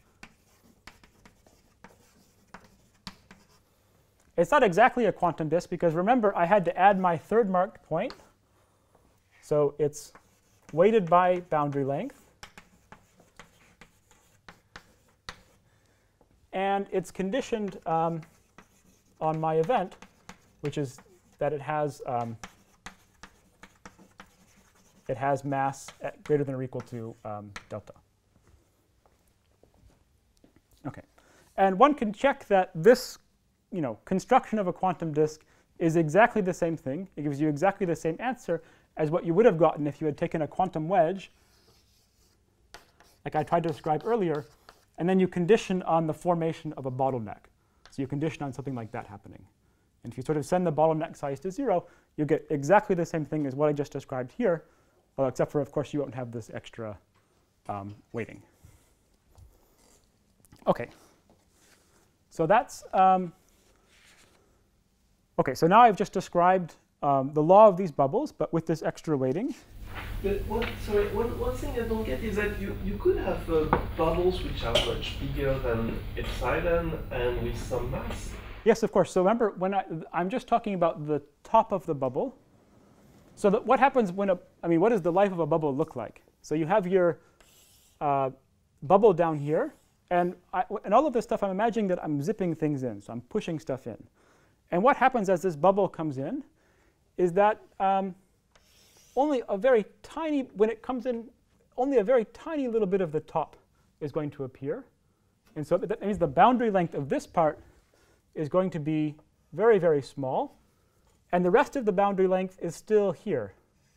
Speaker 1: It's not exactly a quantum disk, because remember, I had to add my third marked point. So it's weighted by boundary length. And it's conditioned um, on my event, which is that it has um, it has mass at greater than or equal to um, delta. OK. And one can check that this you know, construction of a quantum disk is exactly the same thing. It gives you exactly the same answer as what you would have gotten if you had taken a quantum wedge, like I tried to describe earlier, and then you condition on the formation of a bottleneck. So you condition on something like that happening. And if you sort of send the bottleneck size to zero, you get exactly the same thing as what I just described here, well, except for, of course, you won't have this extra um, weighting. OK. So that's um, OK, so now I've just described um, the law of these bubbles, but with this extra weighting.
Speaker 2: But one, sorry, one, one thing I don't get is that you, you could have uh, bubbles which are much bigger than epsilon and with some mass.
Speaker 1: Yes, of course. So remember, when I, I'm just talking about the top of the bubble. So that what happens when a, I mean, what does the life of a bubble look like? So you have your uh, bubble down here. And, I, and all of this stuff, I'm imagining that I'm zipping things in. So I'm pushing stuff in. And what happens as this bubble comes in is that um, only a very tiny, when it comes in, only a very tiny little bit of the top is going to appear. And so that means the boundary length of this part is going to be very, very small. And the rest of the boundary length is still here.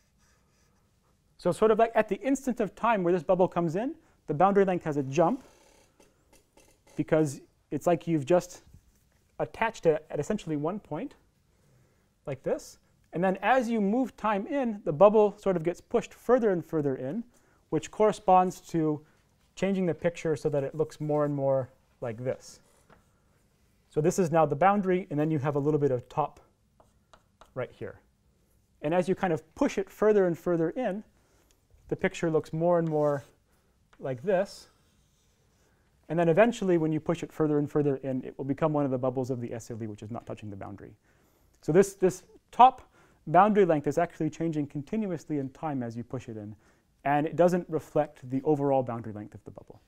Speaker 1: So sort of like at the instant of time where this bubble comes in, the boundary length has a jump, because it's like you've just attached it at essentially one point, like this. And then as you move time in, the bubble sort of gets pushed further and further in, which corresponds to changing the picture so that it looks more and more like this. So this is now the boundary, and then you have a little bit of top right here. And as you kind of push it further and further in, the picture looks more and more like this. And then eventually, when you push it further and further in, it will become one of the bubbles of the S L E, which is not touching the boundary. So this, this top boundary length is actually changing continuously in time as you push it in. And it doesn't reflect the overall boundary length of the bubble.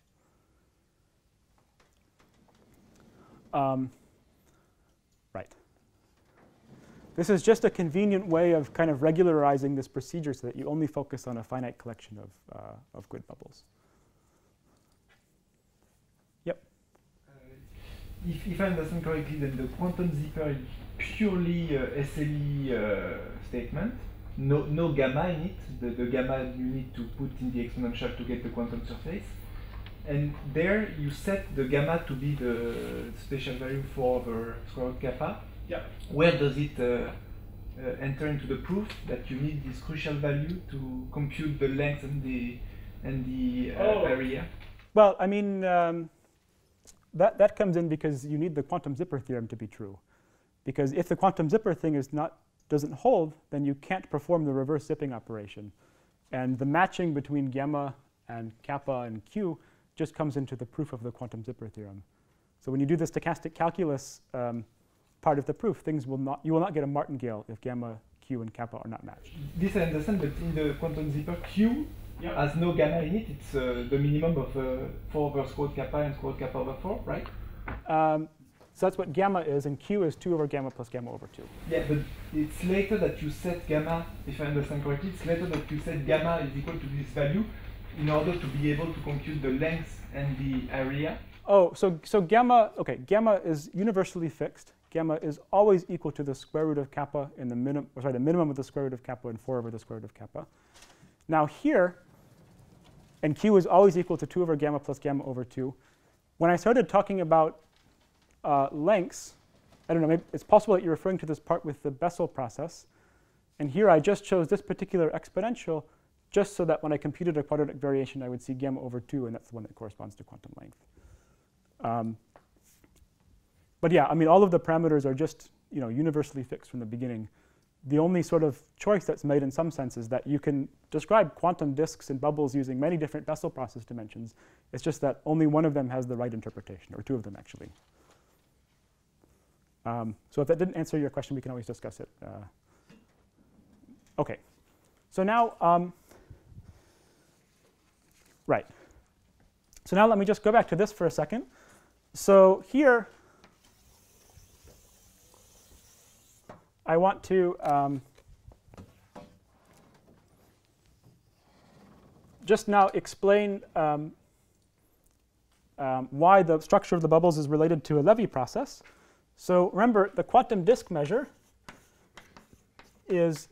Speaker 1: Um, right. This is just a convenient way of kind of regularizing this procedure so that you only focus on a finite collection of, uh, of grid bubbles. Yep.
Speaker 3: Uh,
Speaker 4: if, if I understand correctly, then the quantum zipper is purely uh, S L E uh, statement, no, no gamma in it. The, the gamma you need to put in the exponential to get the quantum surface. And there you set the gamma to be the special value for over square root kappa.
Speaker 2: Yeah.
Speaker 4: Where does it uh, uh, enter into the proof that you need this crucial value to compute the length and the and the uh,
Speaker 2: oh.
Speaker 4: area?
Speaker 1: Well, I mean, um, that that comes in because you need the quantum zipper theorem to be true. Because if the quantum zipper thing is not doesn't hold, then you can't perform the reverse zipping operation, and the matching between gamma and kappa and q just comes into the proof of the quantum zipper theorem. So when you do the stochastic calculus um, part of the proof, things will not you will not get a martingale if gamma, q, and kappa are not matched.
Speaker 4: This I understand, but in the quantum zipper, q
Speaker 2: yeah.
Speaker 4: has no gamma in it. It's uh, the minimum of uh, four over square root kappa and square root kappa over four, right?
Speaker 1: Um, so that's what gamma is, and q is two over gamma plus gamma over two.
Speaker 4: Yeah, but it's later that you set gamma, if I understand correctly, it's later that you set gamma is equal to this value in order to be able to compute the length and the area.
Speaker 1: Oh, so so gamma, okay, gamma is universally fixed. Gamma is always equal to the square root of kappa in the minimum, sorry, the minimum of the square root of kappa and four over the square root of kappa. Now here, and q is always equal to two over gamma plus gamma over two. When I started talking about uh, lengths, I don't know, maybe it's possible that you're referring to this part with the Bessel process. And here I just chose this particular exponential just so that when I computed a quadratic variation, I would see gamma over two, and that's the one that corresponds to quantum length. Um, but yeah, I mean, all of the parameters are just, you know, universally fixed from the beginning. The only sort of choice that's made in some sense is that you can describe quantum disks and bubbles using many different Bessel process dimensions. It's just that only one of them has the right interpretation, or two of them actually. Um, so if that didn't answer your question, we can always discuss it. Uh, OK. So now, um, right. So now let me just go back to this for a second. So here, I want to um, just now explain um, um, why the structure of the bubbles is related to a Levy process. So remember, the quantum disk measure is,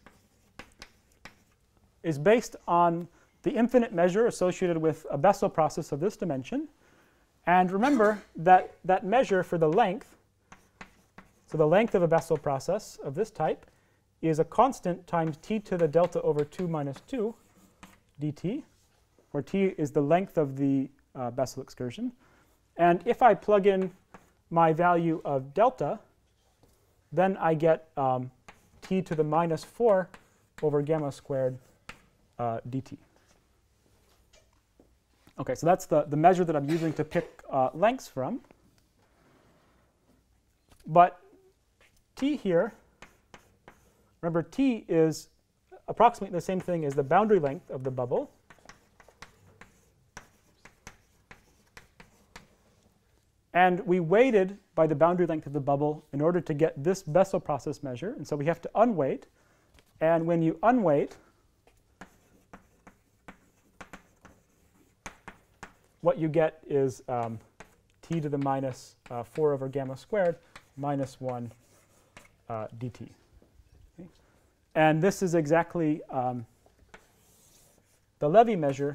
Speaker 1: is based on the infinite measure associated with a Bessel process of this dimension. And remember that that measure for the length, so the length of a Bessel process of this type, is a constant times t to the delta over two minus two dt, where t is the length of the uh, Bessel excursion. And if I plug in my value of delta, then I get um, t to the minus four over gamma squared uh, dt. OK, so that's the, the measure that I'm using to pick uh, lengths from. But t here, remember, t is approximately the same thing as the boundary length of the bubble. And we weighted by the boundary length of the bubble in order to get this Bessel process measure. And so we have to unweight. And when you unweight, what you get is um, t to the minus uh, four over gamma squared minus one uh, dt. Okay. And this is exactly um, the Levy measure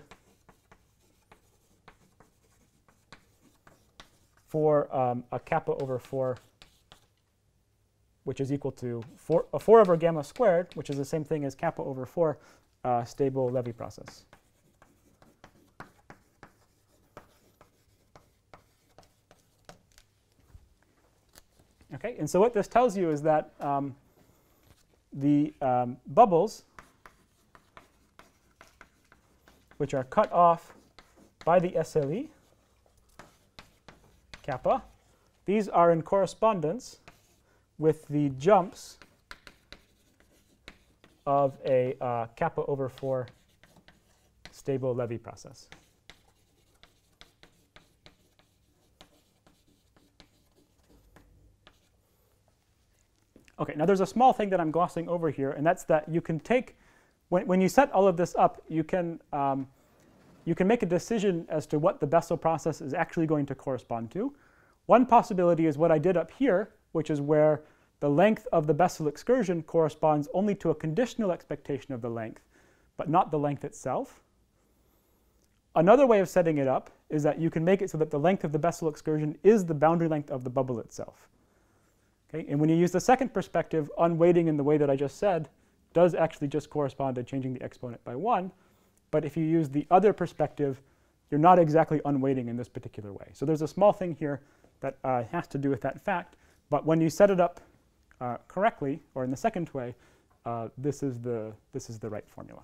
Speaker 1: for um, a kappa over four, which is equal to four, a four over gamma squared, which is the same thing as kappa over four uh, stable Levy process. Okay, and so what this tells you is that um, the um, bubbles, which are cut off by the S L E, kappa, these are in correspondence with the jumps of a uh, kappa over four stable Levy process. OK, now there's a small thing that I'm glossing over here, and that's that you can take, when, when you set all of this up, you can, um, you can make a decision as to what the Bessel process is actually going to correspond to. One possibility is what I did up here, which is where the length of the Bessel excursion corresponds only to a conditional expectation of the length, but not the length itself. Another way of setting it up is that you can make it so that the length of the Bessel excursion is the boundary length of the bubble itself. Okay? And when you use the second perspective, unweighting in the way that I just said does actually just correspond to changing the exponent by one. But if you use the other perspective, you're not exactly unweighting in this particular way. So there's a small thing here that uh, has to do with that fact. But when you set it up uh, correctly, or in the second way, uh, this is the this is the right formula.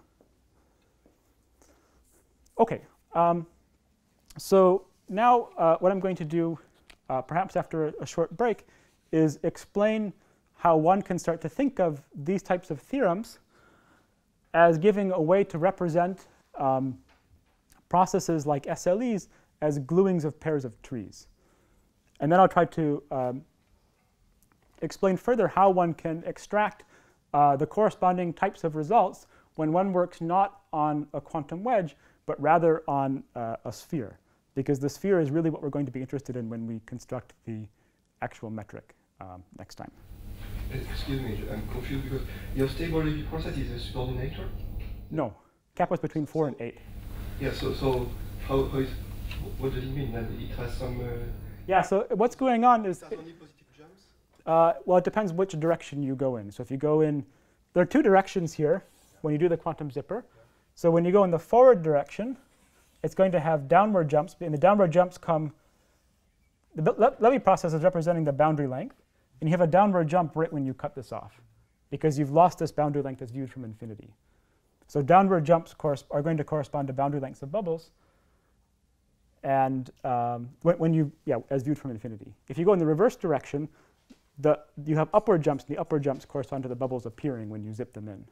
Speaker 1: OK. Um, so now uh, what I'm going to do, uh, perhaps after a, a short break, is explain how one can start to think of these types of theorems as giving a way to represent um, processes like S L Es as gluings of pairs of trees. And then I'll try to um, explain further how one can extract uh, the corresponding types of results when one works not on a quantum wedge, but rather on uh, a sphere. Because the sphere is really what we're going to be interested in when we construct the actual metric um, next time.
Speaker 3: Excuse me, I'm confused because your stable Levy process is a subordinator?
Speaker 1: No. Kappa is between four and eight.
Speaker 3: Yeah, so, so how, how is, what does it mean? That it has some... Uh,
Speaker 1: yeah, so what's going on is...
Speaker 3: It has only positive jumps?
Speaker 1: Uh, well, it depends which direction you go in. So if you go in... There are two directions here when you do the quantum zipper. So when you go in the forward direction, it's going to have downward jumps. And the downward jumps come... The Le Levy process is representing the boundary length. And you have a downward jump right when you cut this off, because you've lost this boundary length as viewed from infinity. So downward jumps are going to correspond to boundary lengths of bubbles, and um, when, when you, yeah, as viewed from infinity. If you go in the reverse direction, the, you have upward jumps, and the upward jumps correspond to the bubbles appearing when you zip them in.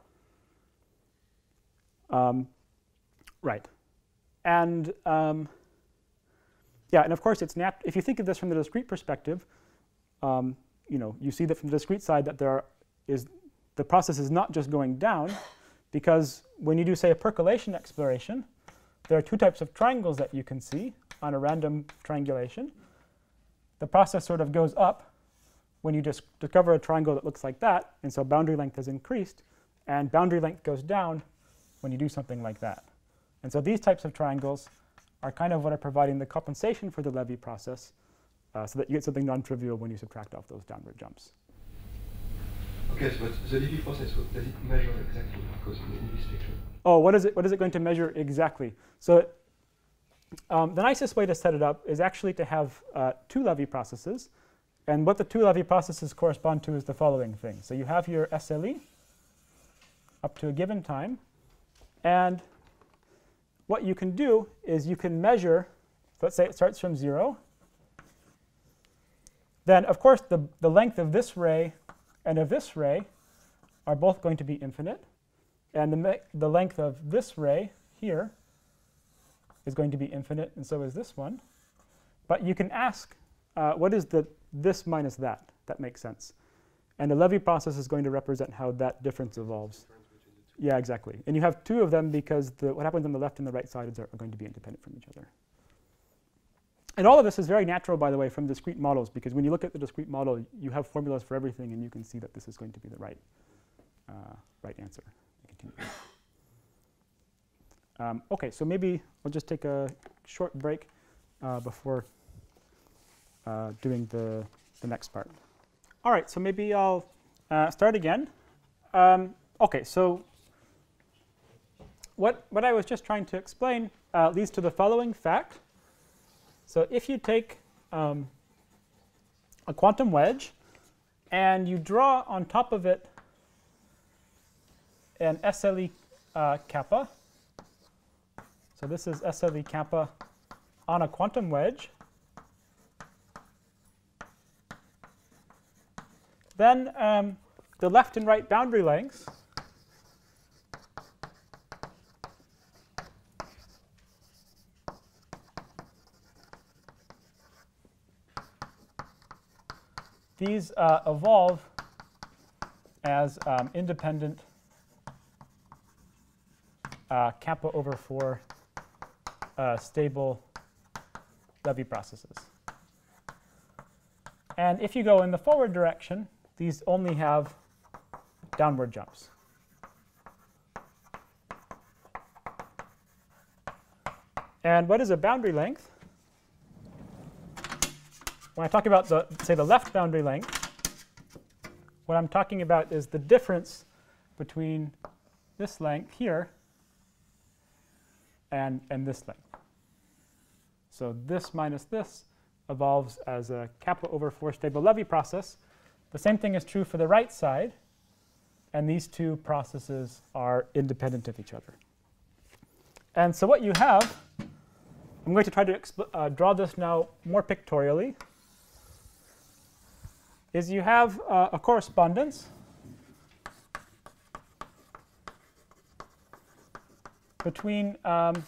Speaker 1: Um, right. And um, yeah, and of course, it's nat if you think of this from the discrete perspective, um, you know, you see that from the discrete side that there is the process is not just going down, because when you do, say, a percolation exploration, there are two types of triangles that you can see on a random triangulation. The process sort of goes up when you just discover a triangle that looks like that, and so boundary length has increased, and boundary length goes down when you do something like that. And so these types of triangles are kind of what are providing the compensation for the Levy process, uh, so that you get something non-trivial when you subtract off those downward jumps.
Speaker 3: Okay, so but the Levy process, what does it measure exactly? Because in, in this picture.
Speaker 1: Oh, what is it? What is it going to measure exactly? So um, the nicest way to set it up is actually to have uh, two Levy processes, and what the two Levy processes correspond to is the following thing. So you have your S L E up to a given time, and what you can do is you can measure. So let's say it starts from zero. Then, of course, the, the length of this ray and of this ray are both going to be infinite. And the, the length of this ray here is going to be infinite, and so is this one. But you can ask, uh, what is the this minus that? That makes sense. And the Levy process is going to represent how that difference evolves. Yeah, exactly. And you have two of them because the, what happens on the left and the right sides are, are going to be independent from each other. And all of this is very natural, by the way, from discrete models, because when you look at the discrete model, you have formulas for everything, and you can see that this is going to be the right, uh, right answer. Continue. Um, OK, so maybe we'll just take a short break uh, before uh, doing the, the next part. All right, so maybe I'll uh, start again. Um, OK, so what, what I was just trying to explain uh, leads to the following fact. So if you take um, a quantum wedge and you draw on top of it an S L E uh, kappa, so this is S L E kappa on a quantum wedge, then um, the left and right boundary lengths these uh, evolve as um, independent uh, kappa over four uh, stable Levy processes. And if you go in the forward direction, these only have downward jumps. And what is a boundary length? When I talk about, the, say, the left boundary length, what I'm talking about is the difference between this length here and, and this length. So this minus this evolves as a kappa over four stable Levy process. The same thing is true for the right side. And these two processes are independent of each other. And so what you have, I'm going to try to uh, draw this now more pictorially, is you have uh, a correspondence between um,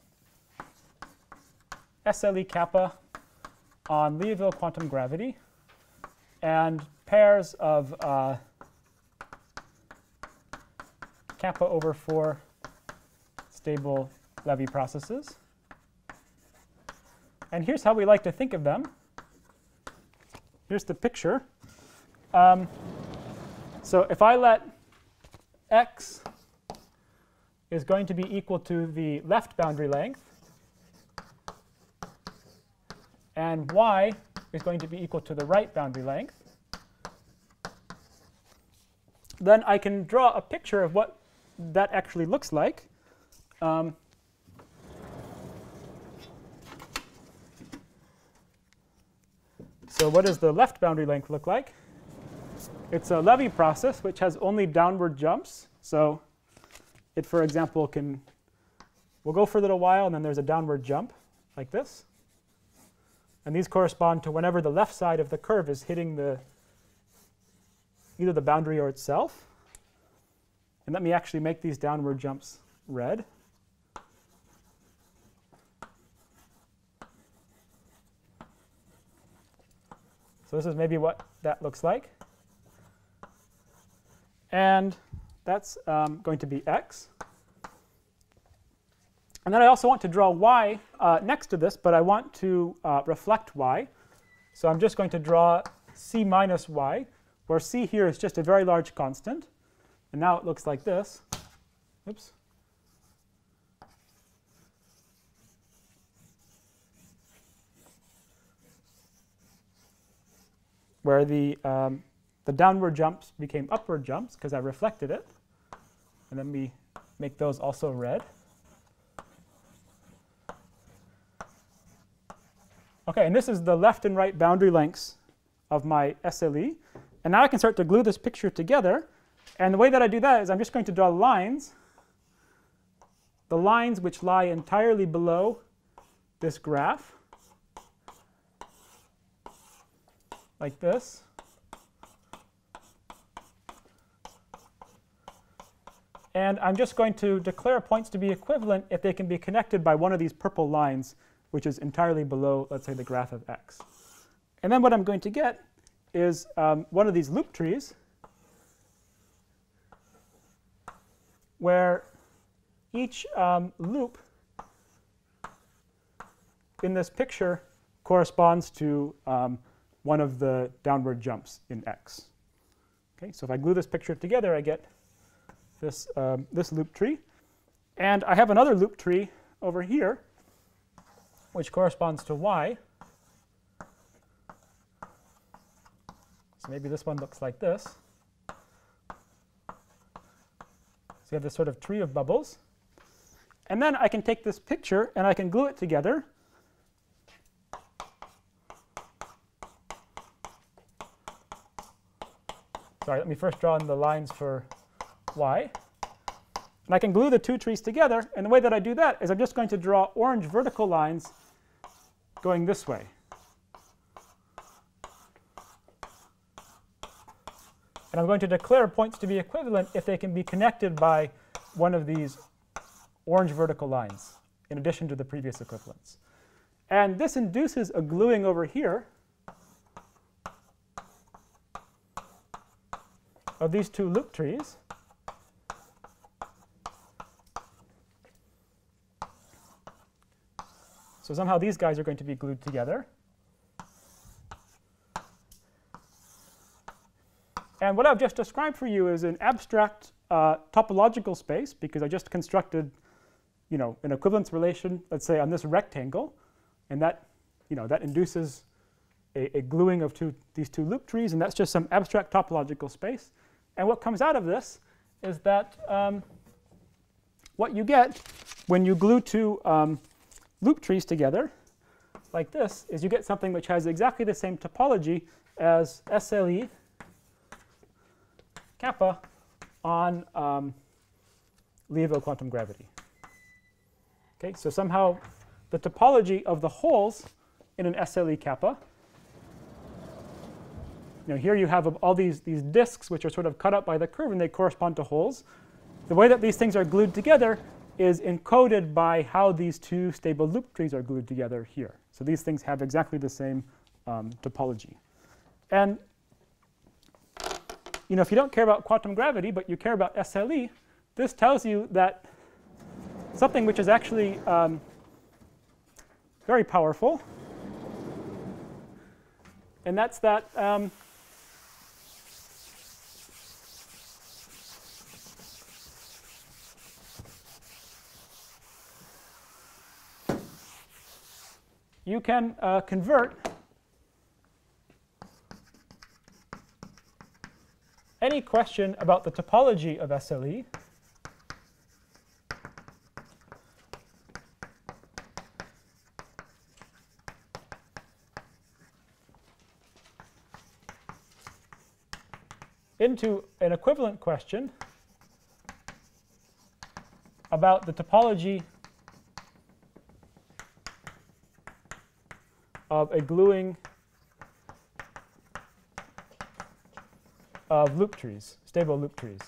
Speaker 1: S L E kappa on Liouville quantum gravity and pairs of uh, kappa over four stable Levy processes. And here's how we like to think of them. Here's the picture. Um, so if I let x is going to be equal to the left boundary length, and y is going to be equal to the right boundary length, then I can draw a picture of what that actually looks like. Um, so what does the left boundary length look like? It's a Levy process which has only downward jumps. So it, for example, can we'll go for a little while, and then there's a downward jump like this. And these correspond to whenever the left side of the curve is hitting the either the boundary or itself. And let me actually make these downward jumps red. So this is maybe what that looks like. And that's um, going to be x. And then I also want to draw y uh, next to this, but I want to uh, reflect y. So I'm just going to draw c minus y, where c here is just a very large constant. And now it looks like this. Oops. Where the, um, the downward jumps became upward jumps because I reflected it. And then we make those also red. OK, and this is the left and right boundary lengths of my S L E. And now I can start to glue this picture together. And the way that I do that is I'm just going to draw lines, the lines which lie entirely below this graph, like this. And I'm just going to declare points to be equivalent if they can be connected by one of these purple lines, which is entirely below, let's say, the graph of x. And then what I'm going to get is um, one of these loop trees where each um, loop in this picture corresponds to um, one of the downward jumps in x. Okay, so if I glue this picture together, I get this, um, this loop tree. And I have another loop tree over here, which corresponds to y. So maybe this one looks like this. So you have this sort of tree of bubbles. And then I can take this picture and I can glue it together. Sorry, let me first draw in the lines for y. And I can glue the two trees together. And the way that I do that is I'm just going to draw orange vertical lines going this way. And I'm going to declare points to be equivalent if they can be connected by one of these orange vertical lines, in addition to the previous equivalence. And this induces a gluing over here of these two loop trees. So somehow these guys are going to be glued together. And what I've just described for you is an abstract uh, topological space, because I just constructed, you know, an equivalence relation, let's say, on this rectangle, and that, you know, that induces a, a gluing of two, these two loop trees, and that's just some abstract topological space. And what comes out of this is that um, what you get when you glue two um, loop trees together like this is you get something which has exactly the same topology as S L E kappa on um, Liouville quantum gravity. Okay, so somehow the topology of the holes in an S L E kappa, you know, here you have all these, these disks which are sort of cut up by the curve, and they correspond to holes. The way that these things are glued together is encoded by how these two stable loop trees are glued together here. So these things have exactly the same um, topology. And you know, if you don't care about quantum gravity, but you care about S L E, this tells you that something which is actually um, very powerful, and that's that um, you can uh, convert any question about the topology of S L E into an equivalent question about the topology of a gluing of loop trees, stable loop trees.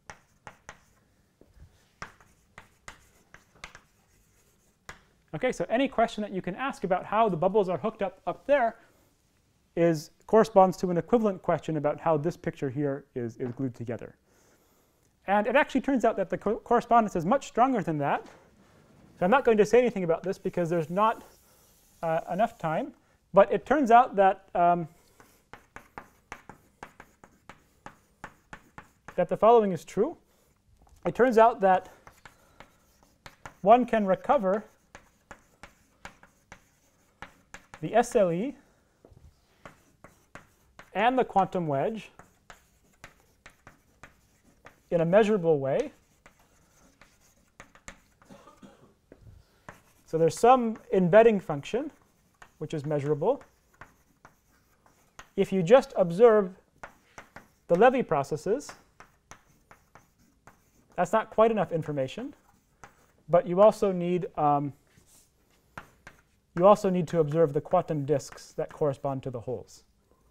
Speaker 1: Okay, so any question that you can ask about how the bubbles are hooked up up there is corresponds to an equivalent question about how this picture here is, is glued together. And it actually turns out that the co correspondence is much stronger than that. So I'm not going to say anything about this because there's not uh, enough time. But it turns out that um, that the following is true. It turns out that one can recover the S L E and the quantum wedge in a measurable way. So there's some embedding function which is measurable. If you just observe the Levy processes, that's not quite enough information, but you also need um, you also need to observe the quantum disks that correspond to the holes.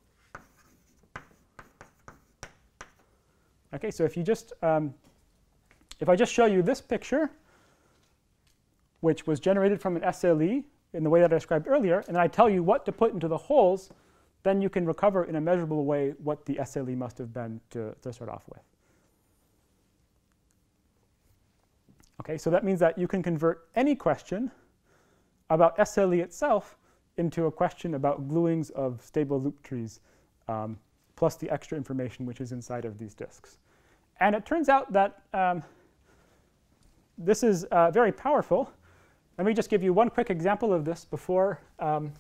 Speaker 1: Okay, so if you just um, if I just show you this picture, which was generated from an S L E in the way that I described earlier, and I tell you what to put into the holes, then you can recover in a measurable way what the S L E must have been to, to start off with. Okay, so that means that you can convert any question about S L E itself into a question about gluings of stable loop trees, um, plus the extra information which is inside of these disks. And it turns out that um, this is uh, very powerful. Let me just give you one quick example of this before um,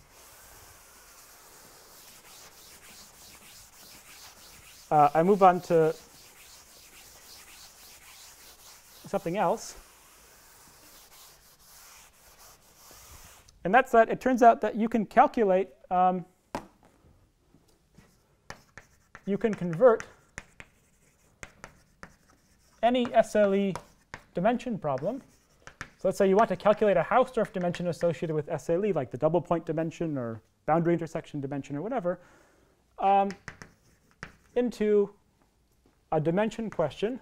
Speaker 1: uh, I move on to something else. And that's that it turns out that you can calculate, um, you can convert any S L E dimension problem. So let's say you want to calculate a Hausdorff dimension associated with S L E, like the double point dimension or boundary intersection dimension or whatever, um, into a dimension question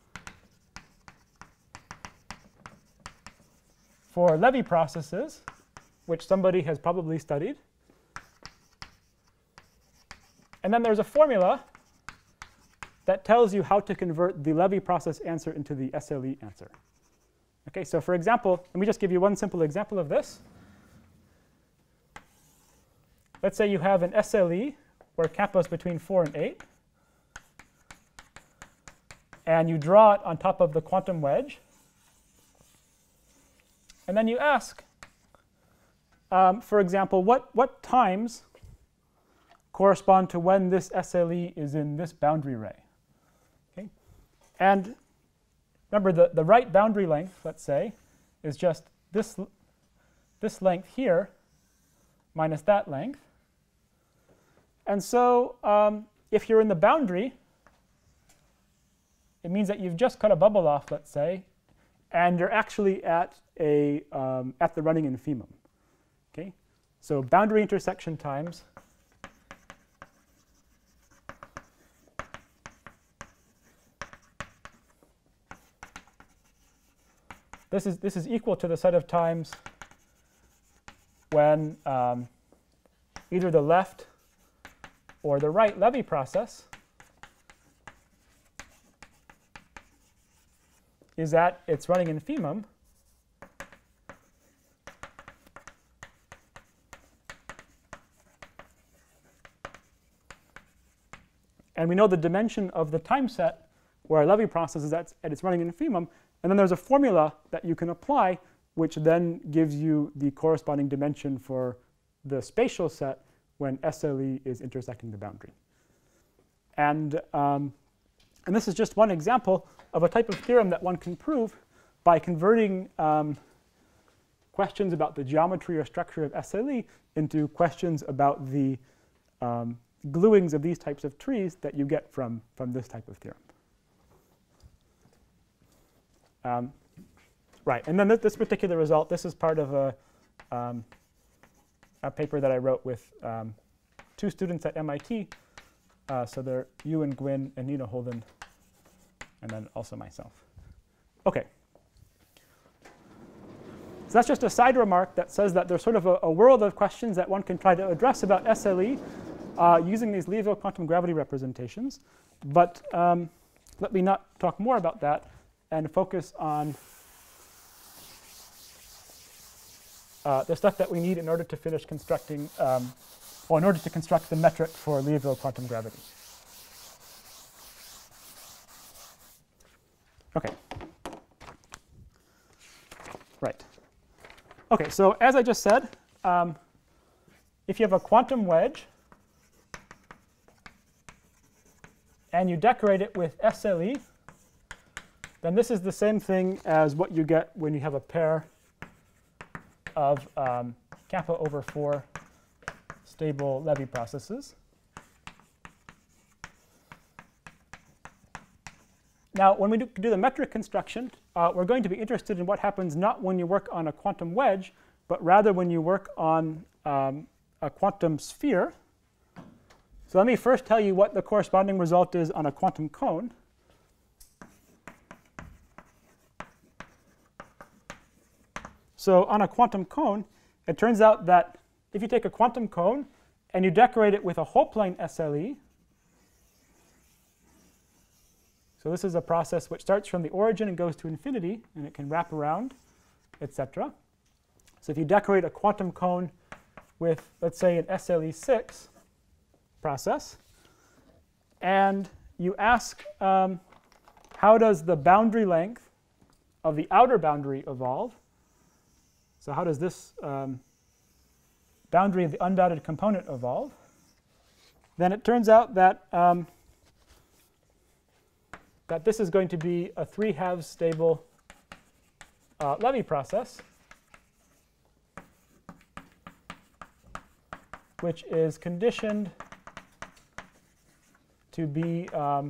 Speaker 1: for Levy processes, which somebody has probably studied. And then there's a formula that tells you how to convert the Levy process answer into the S L E answer. Okay, so for example, let me just give you one simple example of this. Let's say you have an S L E where kappa is between four and eight. and you draw it on top of the quantum wedge. And then you ask, um, for example, what, what times correspond to when this S L E is in this boundary ray. Okay? And remember, the, the right boundary length, let's say, is just this, this length here minus that length. And so um, if you're in the boundary, it means that you've just cut a bubble off, let's say, and you're actually at, a, um, at the running infimum. Okay? So boundary intersection times This is, this is equal to the set of times when um, either the left or the right Levy process is at its running infimum. And we know the dimension of the time set where our Levy process is at, at its running infimum. And then there's a formula that you can apply, which then gives you the corresponding dimension for the spatial set when S L E is intersecting the boundary. And, um, and this is just one example of a type of theorem that one can prove by converting um, questions about the geometry or structure of S L E into questions about the um, gluings of these types of trees that you get from, from this type of theorem. Um, right, and then th this particular result, this is part of a, um, a paper that I wrote with um, two students at M I T. Uh, so they're Ewan Gwynn and Nina Holden, and then also myself. OK. So that's just a side remark that says that there's sort of a, a world of questions that one can try to address about S L E uh, using these Liouville quantum gravity representations. But um, let me not talk more about that and focus on uh, the stuff that we need in order to finish constructing, um, or in order to construct the metric for Liouville quantum gravity. OK. Right. OK, so as I just said, um, if you have a quantum wedge and you decorate it with S L E, then this is the same thing as what you get when you have a pair of um, kappa over four stable Levy processes. Now, when we do, do the metric construction, uh, we're going to be interested in what happens not when you work on a quantum wedge, but rather when you work on um, a quantum sphere. So let me first tell you what the corresponding result is on a quantum cone. So on a quantum cone, it turns out that if you take a quantum cone and you decorate it with a whole plane S L E, so this is a process which starts from the origin and goes to infinity, and it can wrap around, et cetera. So if you decorate a quantum cone with, let's say, an S L E six process, and you ask um, how does the boundary length of the outer boundary evolve? So how does this um, boundary of the unbounded component evolve? Then it turns out that, um, that this is going to be a three halves stable uh, Levy process, which is conditioned to be um,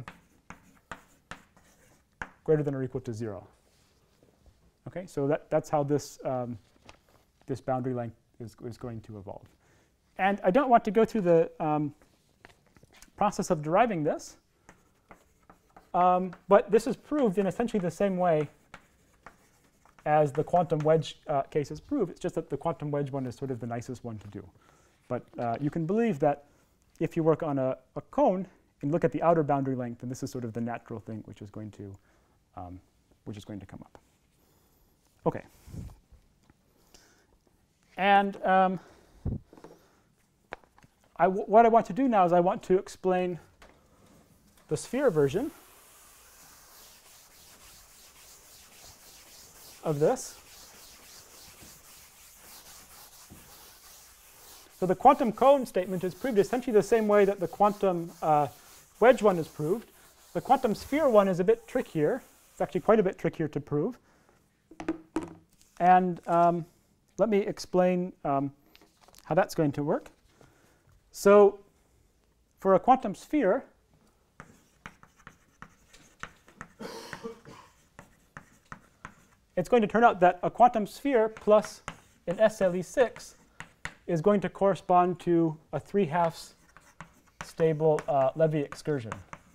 Speaker 1: greater than or equal to zero. OK, so that, that's how this um, this boundary length is, is going to evolve. And I don't want to go through the um, process of deriving this, um, but this is proved in essentially the same way as the quantum wedge uh, cases prove. It's just that the quantum wedge one is sort of the nicest one to do. But uh, you can believe that if you work on a, a cone and look at the outer boundary length, then this is sort of the natural thing which is going to, um, which is going to come up. OK. And um, I w what I want to do now is I want to explain the sphere version. of this. So the quantum cone statement is proved essentially the same way that the quantum uh, wedge one is proved. The quantum sphere one is a bit trickier. It's actually quite a bit trickier to prove. And um, let me explain um, how that's going to work. So for a quantum sphere, it's going to turn out that a quantum sphere plus an S L E six is going to correspond to a three halves stable uh, Levy excursion.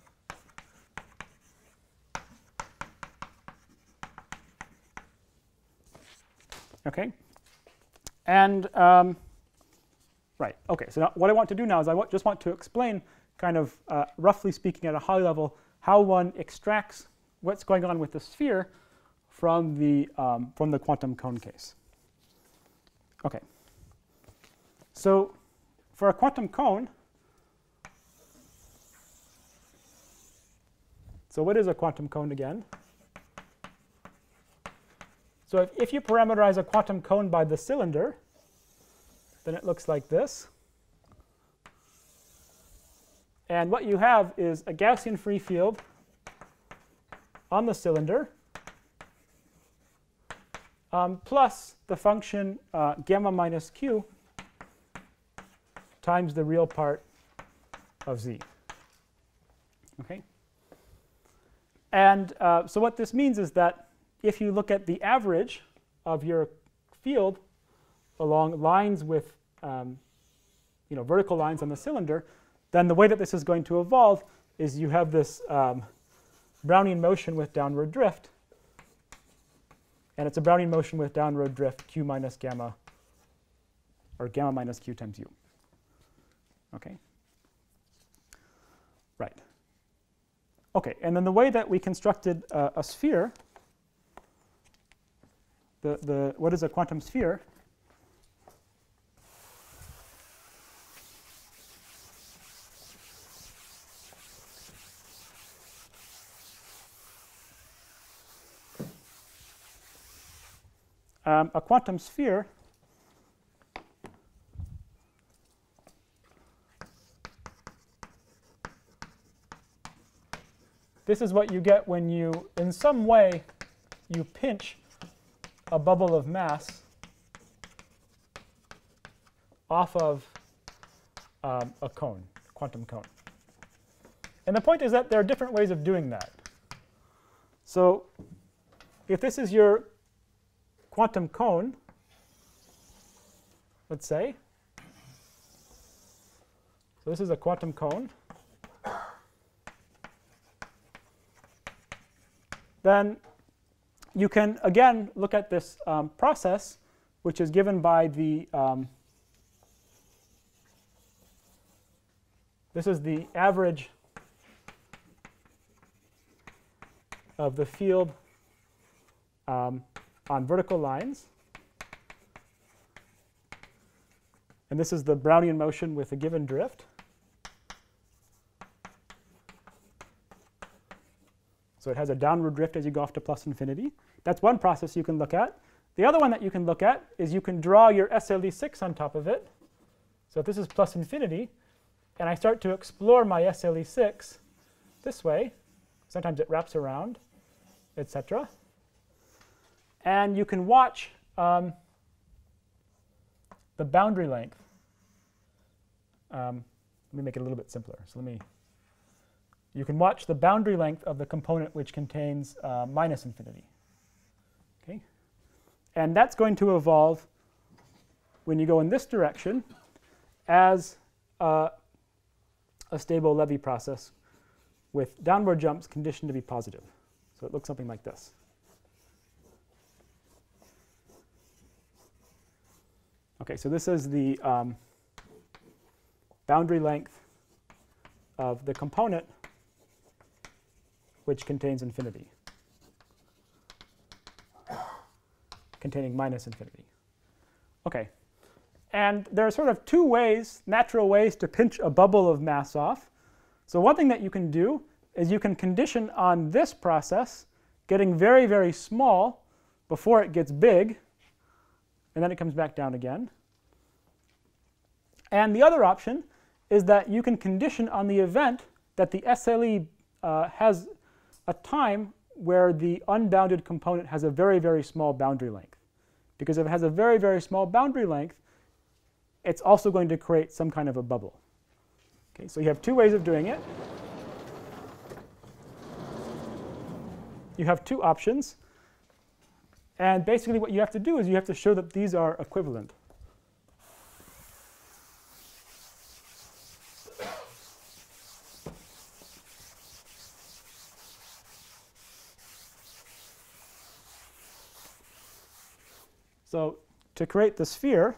Speaker 1: Okay, and um, right. Okay, so now what I want to do now is I just want to explain, kind of uh, roughly speaking, at a high level, how one extracts what's going on with the sphere from the um, from the quantum cone case. Okay. So for a quantum cone, so what is a quantum cone again? So if, if you parameterize a quantum cone by the cylinder, then it looks like this. And what you have is a Gaussian free field on the cylinder um, plus the function uh, gamma minus q times the real part of z. Okay? And uh, so what this means is that if you look at the average of your field along lines with um, you know, vertical lines on the cylinder, then the way that this is going to evolve is you have this um, Brownian motion with downward drift. And it's a Brownian motion with downward drift q minus gamma, or gamma minus q times u. Okay? Right. Okay, and then the way that we constructed uh, a sphere, the, the, what is a quantum sphere? Um, a quantum sphere this is what you get when you, in some way, you pinch a bubble of mass off of um, a cone, quantum cone. And the point is that there are different ways of doing that. So if this is your quantum cone, let's say, so this is a quantum cone, then you can, again, look at this um, process, which is given by the, um, this is the average of the field um, on vertical lines. And this is the Brownian motion with a given drift. So it has a downward drift as you go off to plus infinity. That's one process you can look at. The other one that you can look at is you can draw your S L E six on top of it. So if this is plus infinity, and I start to explore my S L E six this way, sometimes it wraps around, et cetera. And you can watch um, the boundary length. Um, let me make it a little bit simpler. So let me. You can watch the boundary length of the component which contains uh, minus infinity. Okay? And that's going to evolve when you go in this direction as uh, a stable Levy process with downward jumps conditioned to be positive. So it looks something like this. Okay, so this is the um, boundary length of the component which contains infinity, containing minus infinity. Okay, and there are sort of two ways, natural ways, to pinch a bubble of mass off. So one thing that you can do is you can condition on this process getting very, very small before it gets big, and then it comes back down again. And the other option is that you can condition on the event that the S L E uh, has a time where the unbounded component has a very, very small boundary length. Because if it has a very, very small boundary length, it's also going to create some kind of a bubble. Okay, so you have two ways of doing it. You have two options. And basically what you have to do is you have to show that these are equivalent. So to create the sphere,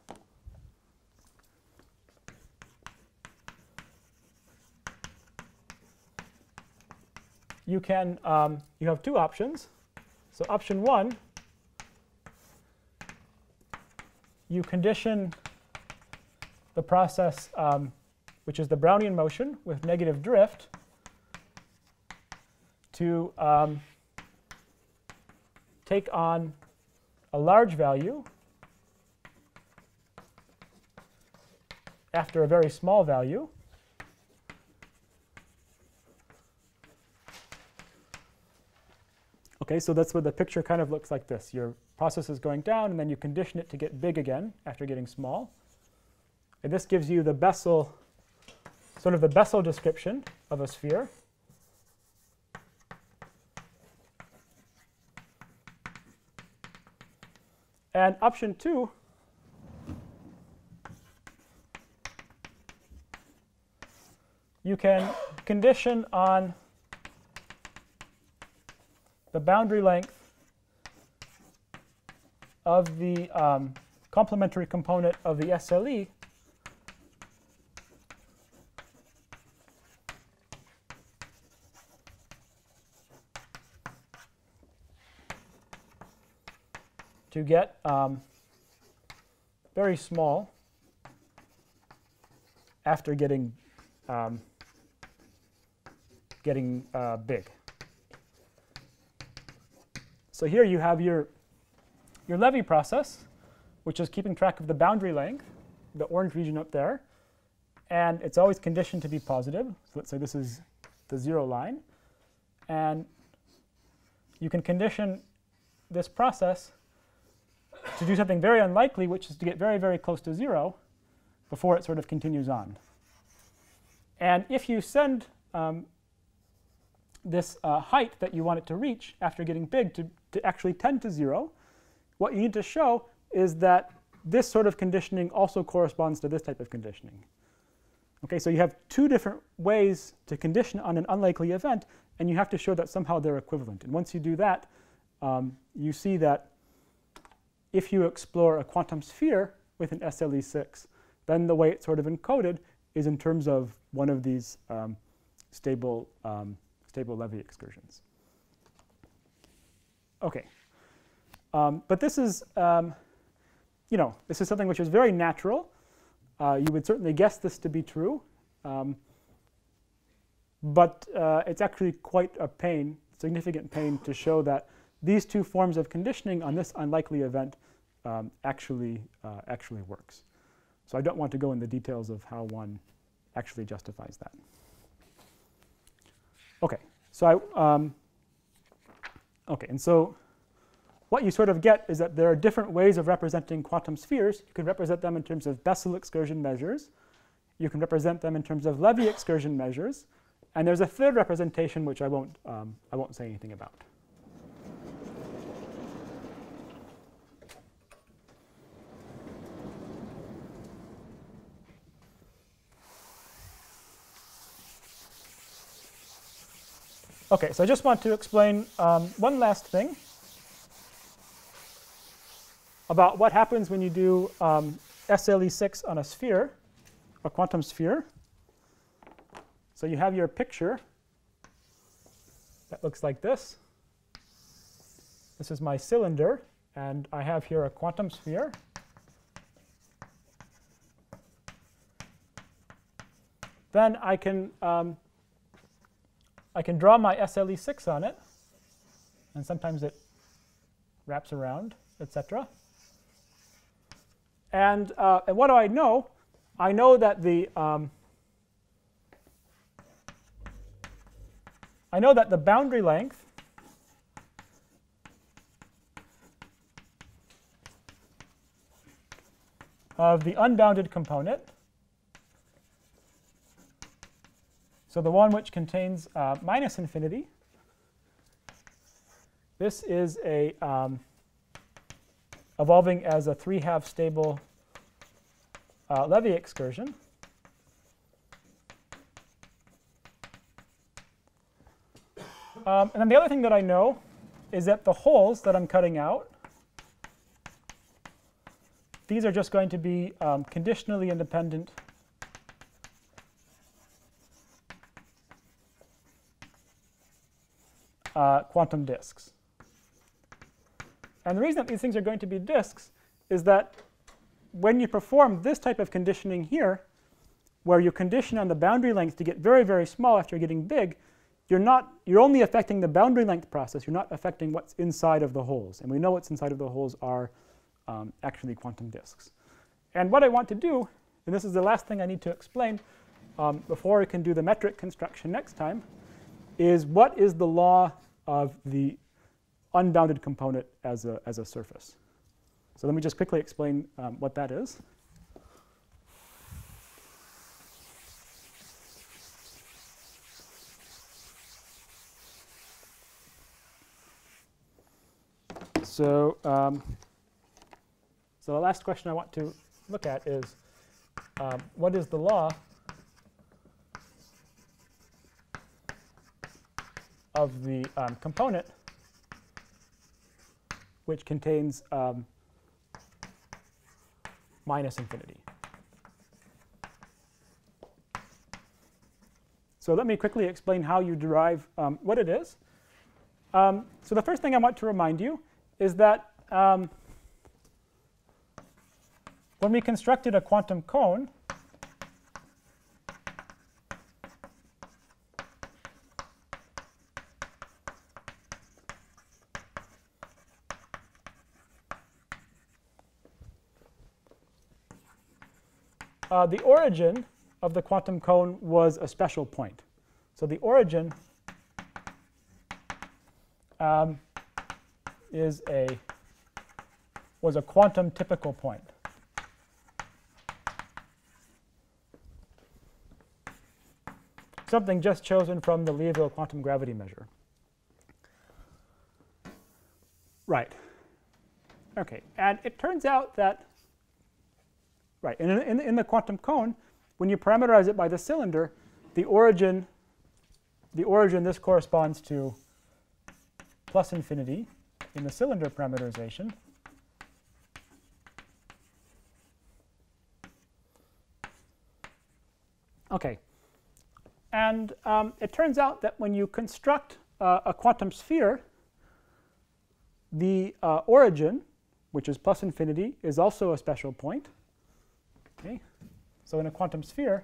Speaker 1: you can um, you have two options. So option one, you condition the process, um, which is the Brownian motion with negative drift, to um, take on a large value after a very small value. Okay, so that's what the picture kind of looks like this. Your process is going down, and then you condition it to get big again after getting small. And this gives you the Bessel, sort of the Bessel description of a sphere. And option two, you can condition on the boundary length of the um, complementary component of the S L E to get um, very small after getting um, getting uh, big. So here you have your your Levy process, which is keeping track of the boundary length, the orange region up there, and it's always conditioned to be positive. So let's say this is the zero line, and you can condition this process to do something very unlikely, which is to get very, very close to zero before it sort of continues on. And if you send um, this uh, height that you want it to reach after getting big to, to actually tend to zero, what you need to show is that this sort of conditioning also corresponds to this type of conditioning. Okay, so you have two different ways to condition on an unlikely event, and you have to show that somehow they're equivalent. And once you do that, um, you see that if you explore a quantum sphere with an S L E six, then the way it's sort of encoded is in terms of one of these um, stable, um, stable Levy excursions. Okay, um, but this is, um, you know, this is something which is very natural. Uh, you would certainly guess this to be true, um, but uh, it's actually quite a pain, significant pain, to show that these two forms of conditioning on this unlikely event um, actually uh, actually works. So I don't want to go in the details of how one actually justifies that. Okay, so I um, okay, and so what you sort of get is that there are different ways of representing quantum spheres. You can represent them in terms of Bessel excursion measures. You can represent them in terms of Levy excursion measures, and there's a third representation which I won't um, I won't say anything about. Okay, so I just want to explain um, one last thing about what happens when you do um, S L E six on a sphere, a quantum sphere. So you have your picture that looks like this. This is my cylinder, and I have here a quantum sphere. Then I can um, I can draw my S L E six on it, and sometimes it wraps around, et cetera. And, uh, and what do I know? I know that the um, I know that the boundary length of the unbounded component, so the one which contains uh, minus infinity, this is a um, evolving as a three-half stable uh, Levy excursion. Um, and then the other thing that I know is that the holes that I'm cutting out, these are just going to be um, conditionally independent uh, quantum disks. And the reason that these things are going to be disks is that when you perform this type of conditioning here, where you condition on the boundary length to get very, very small after getting big, you're not, you're only affecting the boundary length process. You're not affecting what's inside of the holes. And we know what's inside of the holes are um, actually quantum disks. And what I want to do, and this is the last thing I need to explain um, before we can do the metric construction next time, is what is the law of the unbounded component as a, as a surface. So let me just quickly explain um, what that is. So, um, so the last question I want to look at is, um, what is the law of the um, component which contains um, minus infinity? So let me quickly explain how you derive um, what it is. Um, so the first thing I want to remind you is that um, when we constructed a quantum cone, uh, the origin of the quantum cone was a special point. So the origin um, is a was a quantum typical point. Something just chosen from the Liouville quantum gravity measure. Right. Okay. And it turns out that, right, in, in, in the quantum cone, when you parameterize it by the cylinder, the origin, the origin, this corresponds to plus infinity in the cylinder parameterization. Okay. And um, it turns out that when you construct uh, a quantum sphere, the uh, origin, which is plus infinity, is also a special point. Okay. So in a quantum sphere,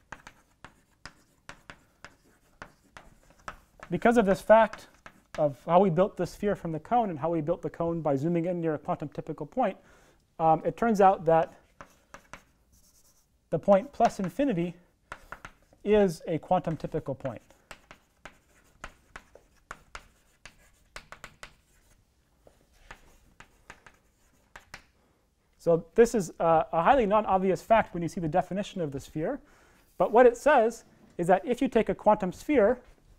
Speaker 1: because of this fact of how we built the sphere from the cone and how we built the cone by zooming in near a quantum typical point, um, it turns out that the point plus infinity is a quantum typical point. So this is uh, a highly non-obvious fact when you see the definition of the sphere. But what it says is that if you take a quantum sphere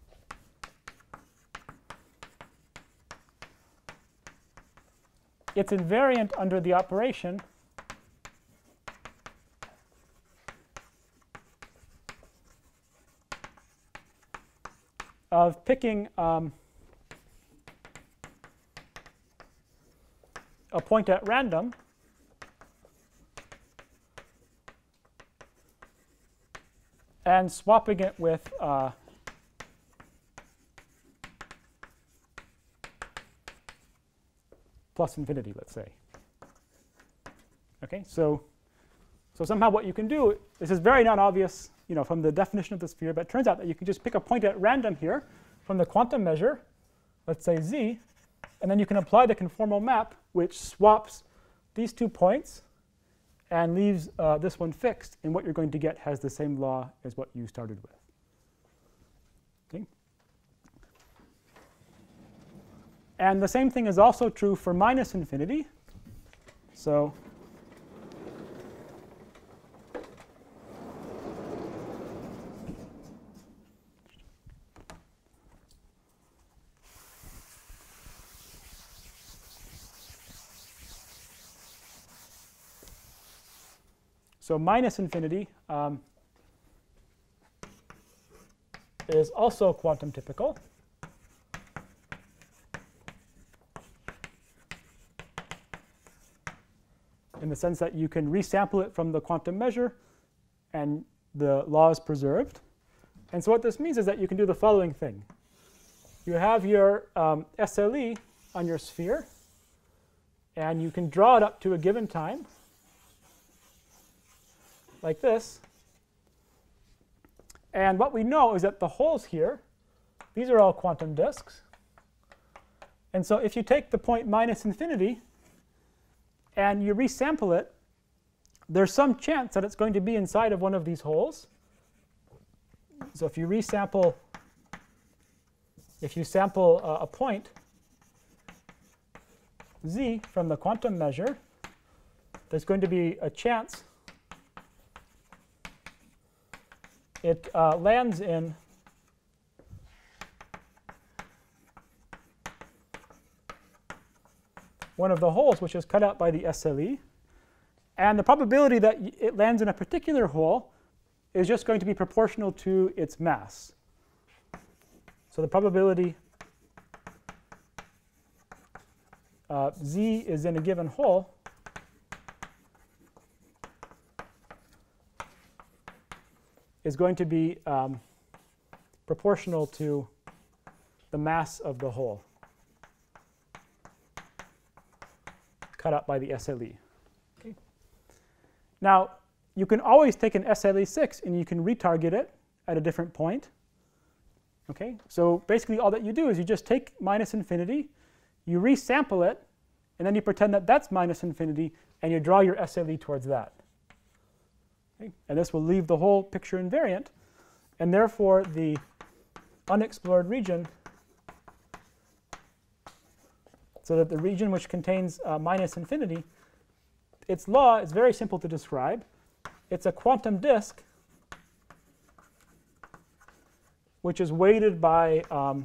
Speaker 1: it's invariant under the operation of picking um, a point at random and swapping it with uh, plus infinity, let's say. Okay, so so somehow what you can do, this is very non-obvious, you know, from the definition of the sphere, but it turns out that you can just pick a point at random here from the quantum measure, let's say z, And then you can apply the conformal map, which swaps these two points and leaves uh, this one fixed. And what you're going to get has the same law as what you started with. Okay. And the same thing is also true for minus infinity. So So minus infinity um, is also quantum typical. In the sense that you can resample it from the quantum measure, and the law is preserved. And so what this means is that you can do the following thing. You have your um, S L E on your sphere, and you can draw it up to a given time, like this. And what we know is that the holes here, these are all quantum disks. And so if you take the point minus infinity and you resample it, there's some chance that it's going to be inside of one of these holes. So if you resample, if you sample uh, a point z from the quantum measure, there's going to be a chance it uh, lands in one of the holes which is cut out by the S L E. And the probability that it lands in a particular hole is just going to be proportional to its mass. So the probability uh, z is in a given hole is going to be um, proportional to the mass of the hole cut out by the S L E. Okay. Now, you can always take an S L E six and you can retarget it at a different point. Okay? So basically all that you do is you just take minus infinity, you resample it, and then you pretend that that's minus infinity, and you draw your S L E towards that. Okay? And this will leave the whole picture invariant, and therefore the unexplored region, so that the region which contains uh, minus infinity, its law is very simple to describe. It's a quantum disk which is weighted by um,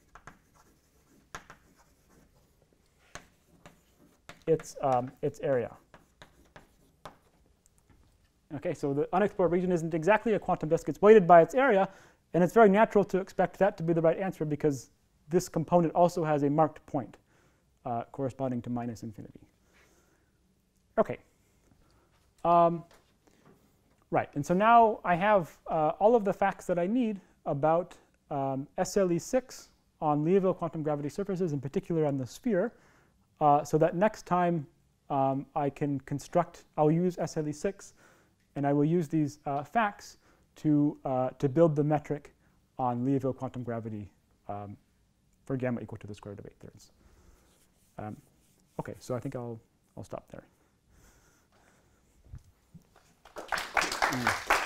Speaker 1: its, um, its area. Okay, so the unexplored region isn't exactly a quantum disk. It's weighted by its area, and it's very natural to expect that to be the right answer because this component also has a marked point uh, corresponding to minus infinity. Okay. Um, right, and so now I have uh, all of the facts that I need about um, S L E six on Liouville quantum gravity surfaces, in particular on the sphere, uh, so that next time um, I can construct, I'll use S L E six, and I will use these uh, facts to, uh, to build the metric on Liouville quantum gravity um, for gamma equal to the square root of eight thirds. Um, okay, so I think I'll, I'll stop there. Mm.